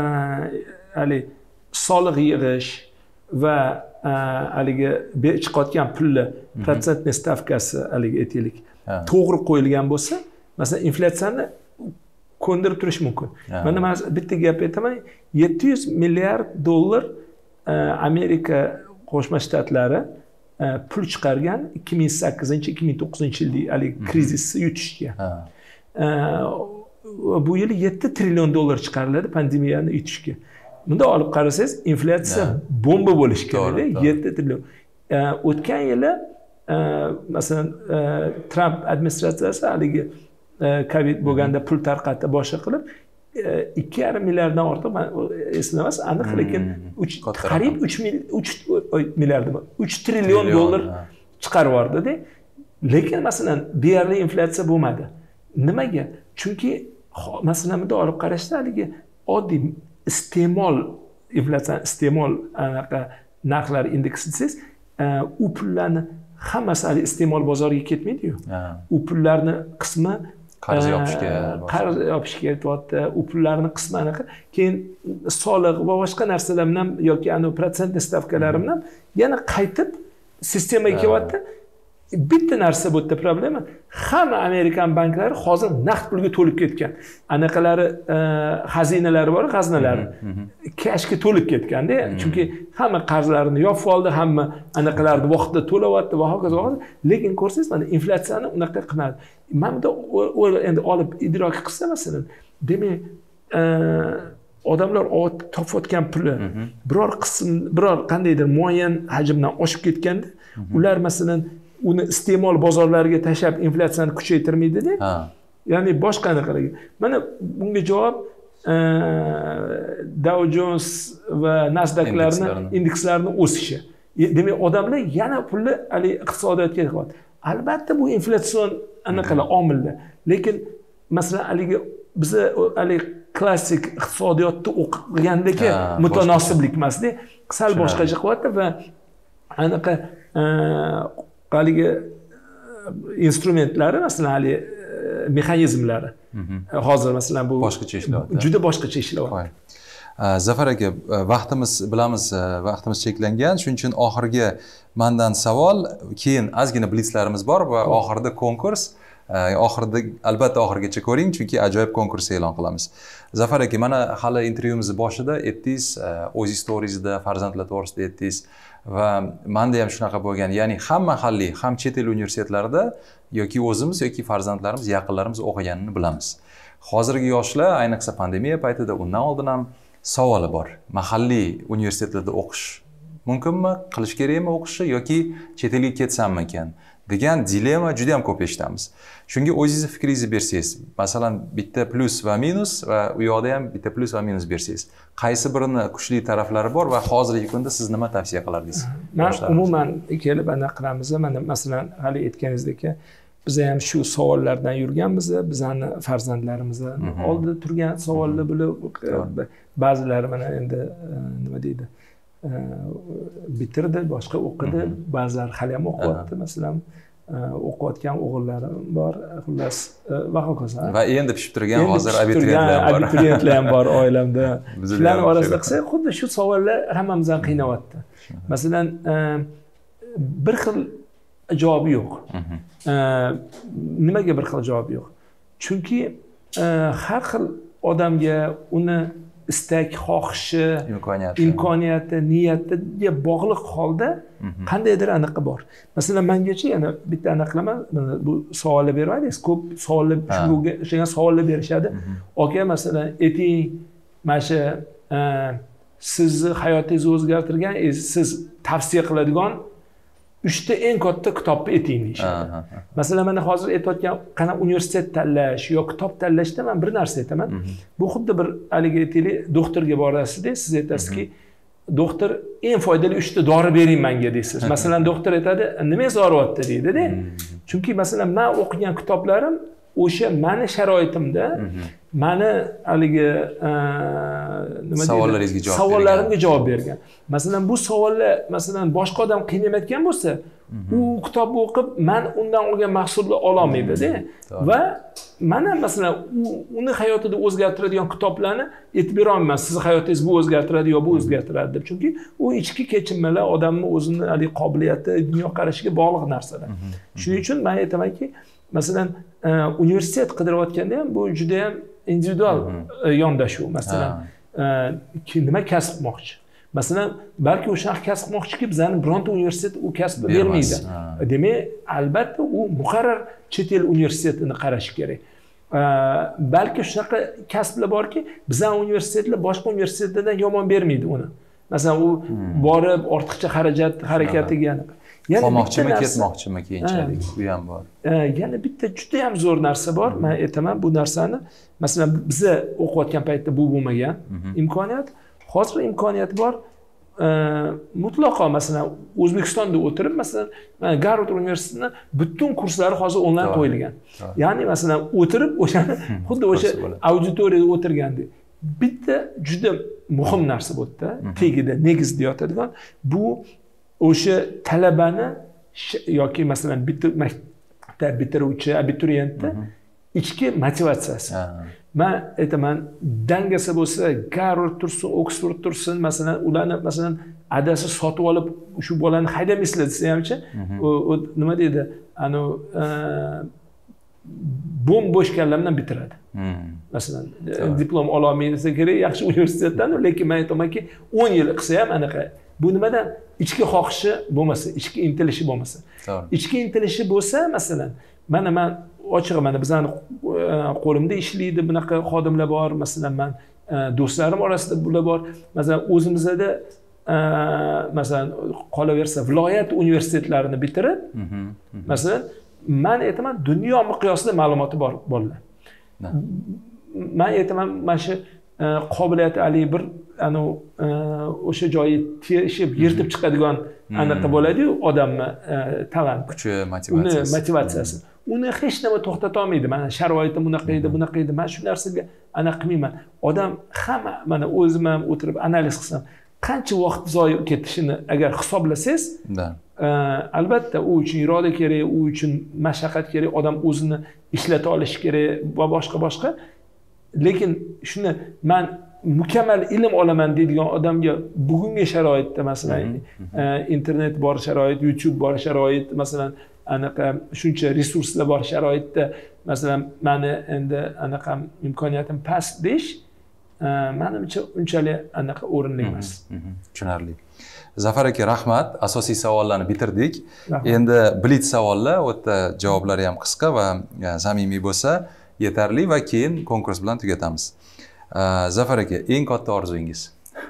soliq yig'ish va haligi chiqayotgan pulni protsentniy stavkasi haligi aytaylik to'g'ri qo'yilgan bo'lsa, masalan, inflyatsiyani ko'ndirib turish mumkin. Mana men bitta gap aytaman, 700 milliard dollar Amerika Qo'shma Shtatlari pul chiqargan 2008-2009 yillik krizisni yutishga. Bu yil 7 trillion dollar chiqariladi pandemiyani yutishga. Bunda olib qarasangiz, inflyatsiya bomba bo'lishi kerak, 7 trillion. O'tgan yili masalan Trump administratsiyasi haligi Covid bo'lganda pul tarqatdi, boshqa qilib 2,5 milliarddan ortiq, men eslamas aniq, lekin qariyb 3 trillion dollar chiqarib yubordi-da. Lekin masalan deyarli inflyatsiya bo'lmadi. Nimaga? Chunki masalan bunda olib qarashda haligi oddiy iste'mol inflyatsiya, iste'mol anaqa narxlar indeksi desangiz, u pullarni hammasi hali iste'mol bozoriga ketmaydi-yu. U pullarni qismi qarz yopishga ketyapti. U pullarni qismi anaqa, keyin soliq va boshqa narsalar bilan yoki protsentniy stavkalari bilan yana qaytib sistemaga kelyapti. Bitta narsa bu yerda problema. Hamma Amerikan banklari hozir naqd pulga to'lib ketgan. Anaqalari xazinalari bor, g'aznalari. Kashga to'lib ketganda, chunki hamma qarzlarini yopib oldi, hamma anaqalarni vaqtida to'layapti va hokazo. Lekin ko'rsangiz, mana inflyatsiyani unaqa qilmadi. Men bunda endi olib idrok qilsa, masalan, demak, odamlar topayotgan puli biror qandaydir muayyan hajmdan oshib ketganda, ular masalan uni iste'mol bozorlariga tashlab inflyatsiyani kuchaytirmaydi-da. Ya'ni boshqa anaqalarga. Mana bunga javob Dow Jones va Nasdaqlarning indekslarini o'sishi. Demak, odamlar yana pulni hali iqtisodiyotga qilyapti. Albatta bu inflyatsion anaqalar omillar. Lekin masalan haligi biz hali klassik iqtisodiyotni o'qigandagi mutanosiblik emasda, sal boshqacha qilyapti va anaqa haligi instrumentlari, masalan hali mexanizmlari hozir masalan bu boshqacha ishlayapti. Juda boshqacha ishlayapti. Zafar aka, vaqtimiz cheklangan, shuning uchun oxirgi mendan savol, keyin ozgina blitzlarimiz bor va oxirida konkurs. Albatta oxirigacha ko'ring, chunki ajoyib konkurs e'lon qilamiz. Zafar aka, mana hali intervyuimiz boshida aytdingiz, o'z storiesda farzandlar to'g'risida aytdingiz va menda ham shunaqa bo'lgan. Ya'ni ham mahalliy, ham chet el universitetlarida yoki o'zimiz yoki farzandlarimiz, yaqinlarimiz o'qiganini bilamiz. Hozirgi yoshlar, ayniqsa pandemiya paytida, undan oldin ham savoli bor. Mahalliy universitetlarda o'qish mumkinmi? Qilish kerakmi o'qishni yoki chet elga ketsammi ekan? degan dilemma juda ham ko'p eshitamiz. Shunga o'zingizni fikringizni bersangiz, masalan, bitta plus va minus va u yoqda ham bitta plus va minus bersangiz, qaysi birini kuchli taraflari bor va hozirgi kunda siz nima tavsiya qilardingiz? Men umuman kelib anaqa qilamiz, mana masalan hali aytganingizdek, biz ham shu savollardan yurganmiz, bizani farzandlarimiz oldida turgan savollar bo'lib, ba'zilari mana endi nima deydi, bitirdi, boshqa o'qidi, ba'zilar hali ham o'qiyapti, masalan, o'qiyotgan o'g'illarim bor, xullas va hokazo. Va endi pishib turgan hozir abituriyentlar ham bor oilamda. Shularning orasida qilsak, xuddi shu savollar hammamizni qiynayapti. Masalan, bir xil javobi yo'q. Nimaga bir xil javob yo'q? Chunki har xil odamga uni istak, xohishi, imkoniyati, niyatiga bog'liq holda qandaydir anaqa bor. Masalan, mengacha yana bitta anaqa qilaman, bu savollar bermadingiz, ko'p savollar shunga savollar berishadi. Aka, masalan, ayting, mana shu sizni hayotingizni o'zgartirgan, siz tavsiya qiladigan 3 ta eng katta kitobni ayting deyishadi. Masalan, men hozir aytayotgan qana universitet tanlash yo kitob tanlashda men bir narsa aytaman. Bu xuddi bir haligi aytaylik, doktorga borasizda, siz aytasizki, doktor eng foydali 3 ta dori bering menga deysiz. Masalan, doktor aytadi, nimangiz og'riyapti deydi-da. Chunki masalan, men o'qigan kitoblarim o'sha meni sharoitimda meni haligi nima deydi? Savollarimga javob bergan. Masalan, bu savollar masalan boshqa odam qiynalayotgan bo'lsa, u kitobni o'qib, men undan olgan mahsulni ola olmaydi-da. Va mana masalan, uni hayotida o'zgartiradigan kitoblarni aytib bera olmayman. Sizni hayotingizni bu o'zgartiradi yo bu o'zgartiradi deb. Chunki u ichki kechinmalar odamning o'zini haligi qobiliyati, dunyoqarashiga bog'liq narsalar. Shuning uchun men aytamanki, masalan, universitet qidirayotganda ham bu juda ham individual yondashuv. Masalan, nima kasb qilmoqchi? Masalan, balki o'sha kasb qilmoqchiki, bizning bironta universitet u kasbni bermaydi. Demak, albatta u muqarrar chet el universitetini qarash kerak. Balki shunaqa kasblar borki, bizning universitetlar boshqa universitetlardan yomon bermaydi uni. Masalan, u borib ortiqcha xarajat harakatiga qolmoqchimi, ketmoqchimi keyinchalik, bu ham bor. Yana bitta juda ham zo'r narsa bor. Men aytaman, bu narsani masalan biz o'qiyotgan paytda bu bo'lmagan imkoniyat. Hozir imkoniyat bor. Mutlaqo masalan O'zbekistonda o'tirib, masalan, Garvard universitetini butun kurslari hozir onlayn qo'yilgan. Ya'ni masalan o'tirib o'shani xuddi o'sha auditoriyada o'tirgandek. Bitta juda muhim narsa bu yerda, tagida negizda yotadigan bu o'sha talabani yoki masalan maktab bitiruvchi abituriyentni ichki motivatsiyasi. Men aytaman, dangasa bo'lsa, Garvard tursin, Oxford tursin, masalan, ularni masalan adasi sotib olib shu bolani haydamaysizlar desa hamcha, nima deydi? Ani bo'sh kallamdan bitiradi. Masalan, diplom ola olmaysa kerak, yaxshi universitetdan, lekin men aytamanki, 10 yil qilsa ham anaqa. Bu nimadan? Ichki xohishi bo'lmasa, ichki intilishi bo'lmasa. Ichki intilishi bo'lsa, masalan, men ochig'i mana bizning qo'limda ishlaydi bunaqa xodimlar bor. Masalan, men do'stlarim orasida bular bor. Masalan, o'zimizda masalan qolaversa viloyat universitetlarini bitirib, masalan, men aytaman, dunyo miqyosida ma'lumoti bor bolalar. Men aytaman, mana shu qobiliyati ali bir o'sha joyi teshib yirtib chiqadigan anaqa bo'ladi-yu, odamni talant, kuchi, motivatsiyasi. Uni hech nima to'xtata olmaydi. Mana sharoitim bunaqa edi. Men shu narsaga anaqa qilmayman. Odam hamma mana o'zim ham o'tirib analiz qilsam, qancha vaqt zoyi ketishini agar hisoblasangiz, albatta u uchun iroda kerak, u uchun mashaqqat kerak, odam o'zini ishlata olishi kerak va boshqa. Lekin shuni men mukammal ilm olaman deydigan odamga bugungi sharoitda masalan internet bor sharoit, YouTube bor sharoit, masalan anaqa shuncha resurslar bor sharoitda masalan meni endi anaqa imkoniyatim past deyish menimcha unchalik anaqa o'rinli emas. Tushunarli. Zafar aka, rahmat. Asosiy savollarni bitirdik. Endi blitz savollar, u yerda javoblari ham qisqa va samimiy bo'lsa yetarli va keyin konkurs bilan tugatamiz. Zafar aka, eng katta orzungiz?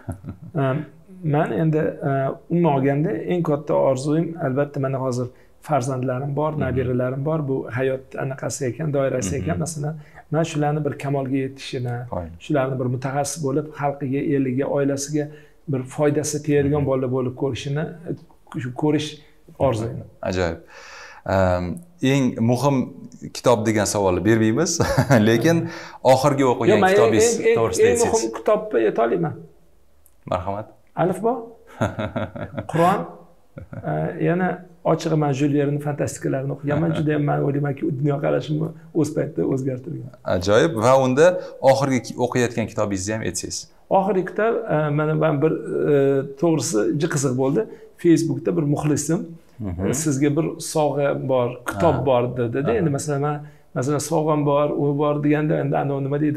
Men endi umuman olganda eng katta orzum albatta mana hozir farzandlarim bor, nabiralarim bor. Bu hayot anaqasi ekan, doirasi ekan. Masalan, men shularni bir kamolga yetishini, shularni bir mutaxassis bo'lib, xalqiga, eliga, oilasiga bir foydasi tegadigan bolalar bo'lib ko'rish orzum. Ajoyib. Eng muhim kitob degan savolni bermaymiz, lekin oxirgi o'qigan kitobingiz to'g'risida aytsangiz. Eng muhim kitobni aytolmayman. Marhamat. Alifbo, Qur'on, yana ochiq men Jules Verne'ni fantastikalarini o'qiganman. Juda ham men o'ylaymanki, dunyoqarashimni o'z paytida o'zgartirgan. Ajoyib. Va unda oxirgi o'qiyotgan kitobingizni ham aytsangiz. Oxirgi kitob mana men bir to'g'risi qiziq bo'ldi. Facebookda bir muxlisim sizga bir sovg'a bor, kitob bor dedi. Endi masalan sovg'am bor, u bor deganda endi nima deydi,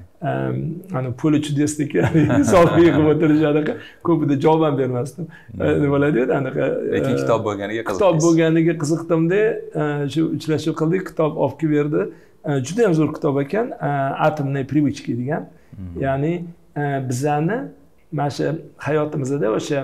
puli chudesniki sovg'a yig'ib o'tirishadi. Ko'pida javob ham bermasdim. Nima bo'ladi anaqa. Lekin kitob bo'lganiga qiziqdim. Kitob bo'lganiga qiziqdimda, shu uchrashuv qildik, kitob olib kelib berdi. Juda ham zo'r kitob ekan, Atomные привычки degan. Ya'ni bizani mana shu hayotimizda o'sha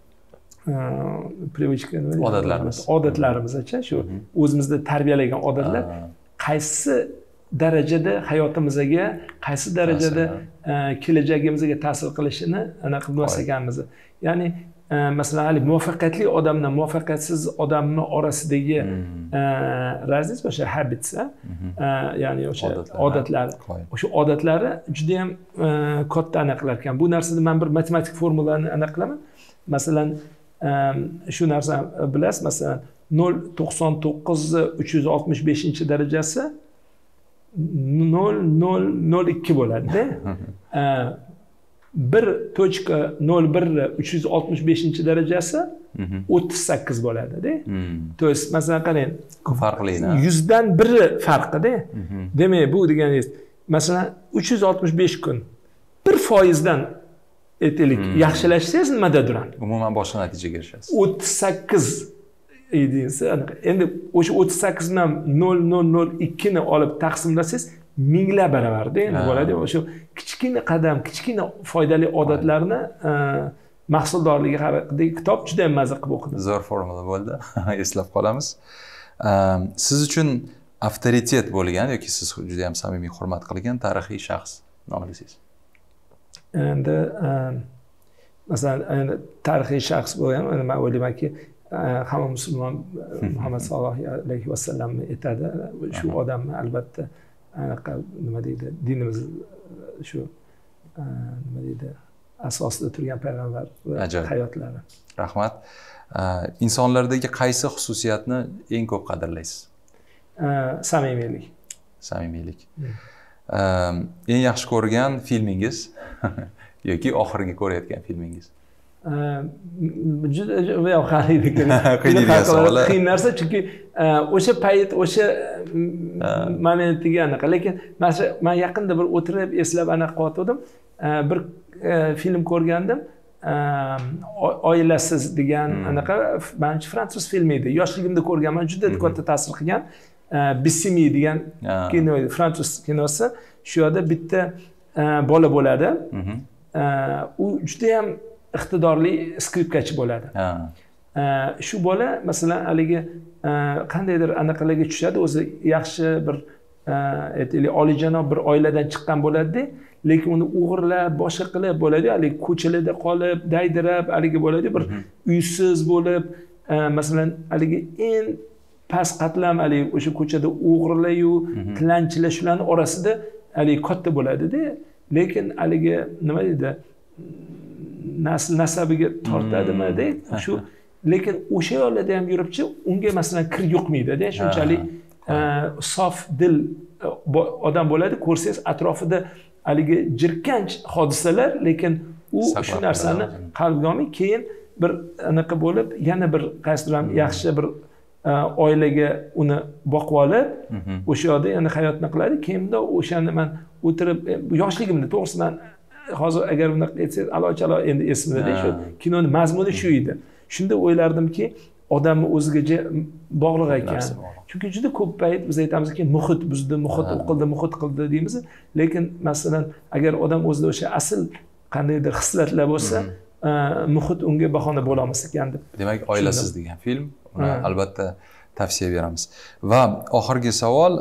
привычка, odatlarimiz-chi, shu o'zimizda tarbiyalagan odatlar qaysi darajada hayotimizga, qaysi darajada kelajagimizga ta'sir qilishini anaqa bilmas ekanmiz. Ya'ni masalan, hali muvaffaqiyatli odamdan muvaffaqiyatsiz odamning orasidagi razlik o'sha habits, ya'ni o'sha odatlar. O'sha odatlari juda ham katta aniqlar ekan. Bu narsada men bir matematik formulani aniqlaman. Masalan, shu narsa bilasiz, masalan 0.99 darajasi 0.002 bo'ladi-da. 1.01 darajasi 38 bo'ladi-da. To есть, masalan qarang, farqli. 100dan 1 farqi-da. Demak, bu deganingiz, masalan 365 kun 1%dan aytaylik, yaxshilashsangiz nimada turadi? Umuman boshqa natijaga erishasiz. 38 deysiz. Endi o'sha 38 dan 0.002 ni olib taqsimlasangiz minglar baravarda endi bo'ladi. O'sha kichkina qadam, kichkina foydali odatlarni mahsuldorligi haqidagi kitob juda ham mazza qilib o'qidim. Zo'r formula bo'ldi. Eslab qolamiz. Siz uchun avtoritet bo'lgan yoki siz juda ham samimiy hurmat qilgan tarixiy shaxs nomlasangiz? Endi masalan, tarixiy shaxs bo'lgan, men o'ylaymanki, hamma musulmon Muhammad sallallohu alayhi vasallamni aytadi. Shu odamni albatta anaqa nima deydi, dinimiz shu nima deydi, asosida turgan payg'ambar hayotlari. Rahmat. İnsanlardagi qaysi xususiyatni eng ko'p qadrlaysiz? Samimiylik. Samimiylik. Eng yaxshi ko'rgan filmingiz yoki oxirgi ko'rayotgan filmingiz? Juda qiyin narsa, chunki o'sha payt, o'sha momentiga anaqa. Lekin men yaqinda bir o'tirib eslab anaqa qilyotgandim. Bir film ko'rgandim. Oilasiz degan anaqa, menimcha fransuz filmi edi. Yoshligimda ko'rganman, juda katta ta'sir qilgan. Bissimi degan kino edi, fransuz kinosi. Shu yerda bitta bola bo'ladi. U juda ham iqtidorli skripkachi bo'ladi. Shu bola masalan haligi qandaydir anaqalarga tushadi, o'zi yaxshi bir aytaylik oliyjanob bir oiladan chiqqan bo'ladi-da, lekin uni o'g'irlab, boshqa qilib bo'ladi, haligi ko'chalarda qolib, daydirab, haligi bo'ladi, bir uysiz bo'lib, masalan haligi eng past qatlam haligi o'sha ko'chada o'g'irlayu, tilanchilar shularning orasida haligi katta bo'ladi-da, lekin haligi nima deydi, nasabiga tortadimi-da, shu lekin o'sha yo'lda ham yuribchi, unga masalan kir yuqmaydi-da, shunchalik sof dil odam bo'ladi, ko'rsangiz atrofida haligi jirkanch hodisalar, lekin u shu narsani qalbiga olmay, keyin bir anaqa bo'lib, yana bir qaysidir ham yaxshi bir oilaga uni boqib olib, o'sha yerda yana hayotni qiladi. Keyinda o'shani men o'tirib, yoshligimda to'g'risi men hozir agar bunaqa aytsangiz, alo endi esimda-da, shu kinoning mazmuni shu edi. Shunda o'ylardimki, odamni o'ziga bog'liq ekan. Chunki juda ko'p payt biz aytamizki, muhit buzdi, muhit qildi deymiz, lekin masalan, agar odam o'zida o'sha asl qandaydir hislatlar bo'lsa, muhit unga bahona bo'la olmas ekan deb. Demak, Oilasiz degan film, uni albatta tavsiya beramiz. Va oxirgi savol,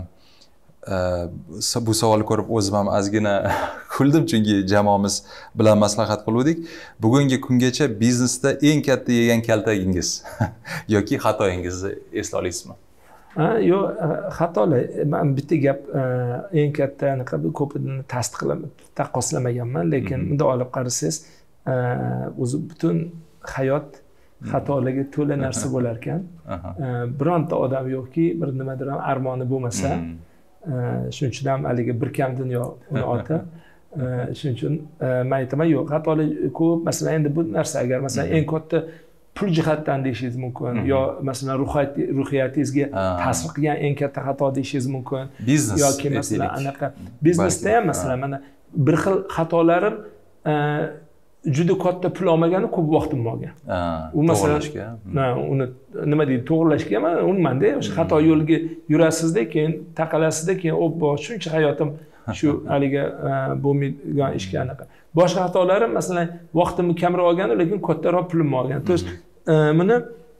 bu savolni ko'rib o'zim ham ozgina kuldim, chunki jamoamiz bilan maslahat qildik. Bugungi kungacha biznesda eng katta yegan kaltagingiz yoki xatoyingizni esla olasizmi? Yo'q, xatolar. Men bitta gap eng katta anaqa ko'pini taqqoslamaganman, lekin bunday olib qarasangiz, o'zi butun hayot xatolarga to'la narsa bo'lar ekan. Bironta odam yo'qki, bir nimadir ham armoni bo'lmasa, shuning uchun ham haligi bir kam dunyo uni oti. Shuning uchun men aytaman, yo'q, xatolar ko'p. Masalan, endi bu narsa agar masalan eng katta pul jihatdan deyishingiz mumkin, yo masalan ruhiyatingizga ta'sir qilgan eng katta xato deyishingiz mumkin, yoki masalan anaqa biznesda ham masalan mana bir xil xatolarim juda katta pul olmagani ko'p vaqtim olgan. U masalan uni nima deydi, to'g'rilashga men unmanda, o'sha xato yo'lga yurasizda, keyin taqalasizda, keyin obbo shuncha hayotim shu haliga bo'lmaydigan ishga anaqa. Boshqa xatolarim masalan vaqtimni kamroq olgani, lekin kattaroq pulimni olgan. To есть buni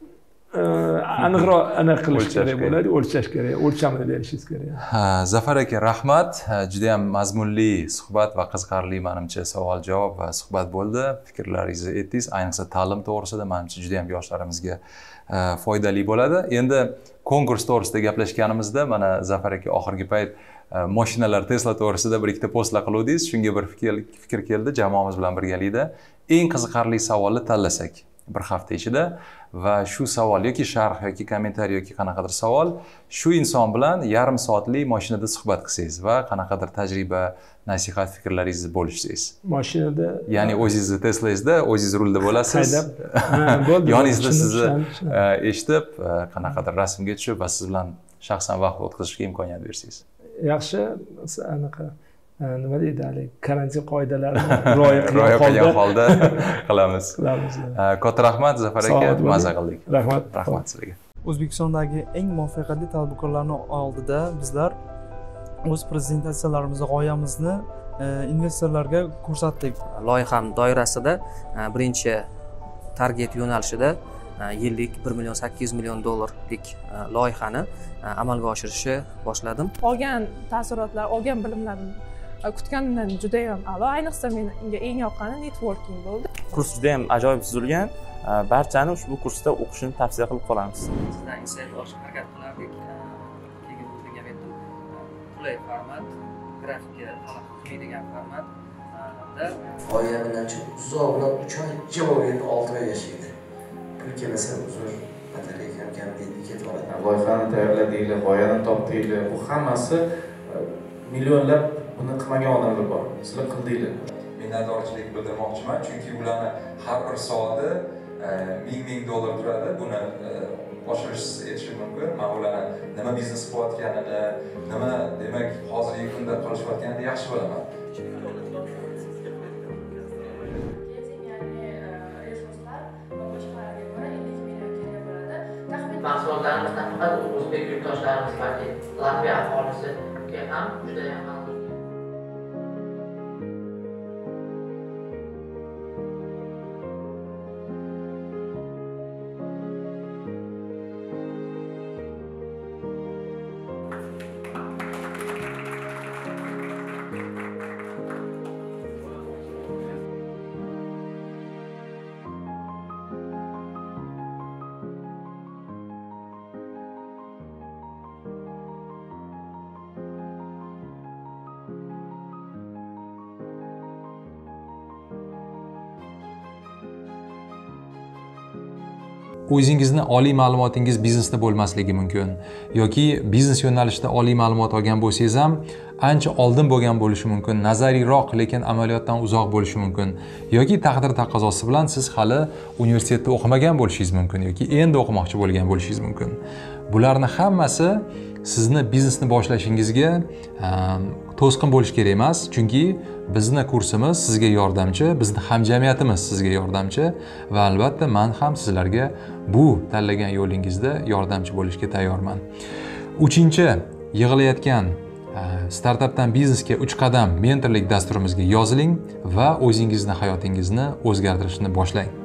aniqroq aniq qilish kerak bo'ladi, o'lchash kerak, o'lchamini berishingiz kerak. Zafar aka, rahmat. Juda ham mazmunli suhbat va qiziqarli menimcha savol-javob va suhbat bo'ldi. Fikrlaringizni aytdingiz, ayniqsa ta'lim to'g'risida menimcha juda ham yoshlarimizga foydali bo'ladi. Endi konkurs to'g'risida gaplashganimizda mana Zafar aka oxirgi payt mashinalar Tesla to'g'risida bir ikkita postlar qiluvdingiz. Shunga bir fikr keldi jamoamiz bilan birgalikda. Eng qiziqarli savolni tanlasak bir hafta ichida va shu savol yoki sharh yoki kommentariy yoki qanaqadir savol shu inson bilan yarim soatlik mashinada suhbat qilsangiz va qanaqadir tajriba, nasihat, fikrlaringizni bo'lishsangiz. Mashinada, ya'ni o'zingizni Teslangizda, o'zingiz rulda bo'lasiz. Bo'ldi. Yoningizda sizni eshitib, qanaqadir rasmga tushib va siz bilan shaxsan vaqt o'tkazishga imkoniyat bersangiz. Yaxshi, anaqa nima deydi hali karantin qoidalarini rioya qilgan holda qilamiz. Katta rahmat Zafar aka, mazza qildik. Rahmat sizlarga. O'zbekistondagi eng muvaffaqiyatli tadbirkorlarning oldida bizlar o'z prezentatsiyalarimizni, g'oyamizni investorlarga ko'rsatdik. Loyiham doirasida birinchi target yo'nalishida yillik 1,8 million dollarlik loyihani amalga oshirishni boshladim. Olgan taassurotlar, olgan bilimlarim kutganimdan juda ham a'lo. Ayniqsa menga eng yoqqani networking bo'ldi. Kurs juda ham ajoyib tuzilgan. Barchani ushbu kursda o'qishni tavsiya qilib qolamiz. Sizdan insight olishga harakat qilardik. Keyin o'tirgan edim. Qulay format, grafikga qilmaydigan formatda oila bilan uzoq bilan 3 oy javob endi 6 oy yashaydi. Pul kelsa uzr batareya kam endi ketib qoladi. Loyihani tayyorladinglar, g'oyani topdinglar. Bu hammasi millionlab buni qilmagan odamlar bor. Sizlar qildinglar. Minnatdorchilik bildirmoqchiman, chunki ularni har bir soati $1000 turadi. Buni oshirish etishi mumkin. Men ularni nima biznes qilayotganini, nima demak hozirgi kunda qilishayotganini yaxshi bilaman. Mahsulotlarimizdan faqat o'zbek yurtdoshlarimiz balki Latviya aholisiga ham juda ham ma'lum. O'zingizni oliy ma'lumotingiz biznesda bo'lmasligi mumkin yoki biznes yo'nalishida oliy ma'lumot olgan bo'lsangiz ham ancha oldin bo'lgan bo'lishi mumkin, nazariyroq lekin amaliyotdan uzoq bo'lishi mumkin yoki taqdir taqozosi bilan siz hali universitetda o'qimagan bo'lishingiz mumkin yoki endi o'qimoqchi bo'lgan bo'lishingiz mumkin. Bularni hammasi sizni biznesni boshlashingizga to'sqin bo'lish kerak emas, chunki bizni kursimiz sizga yordamchi, bizni hamjamiyatimiz sizga yordamchi va albatta men ham sizlarga bu tanlagan yo'lingizda yordamchi bo'lishga tayyorman. 3-chi yig'ilayotgan startapdan biznesga 3 qadam mentorlik dasturimizga yoziling va o'zingizni hayotingizni o'zgartirishni boshlang.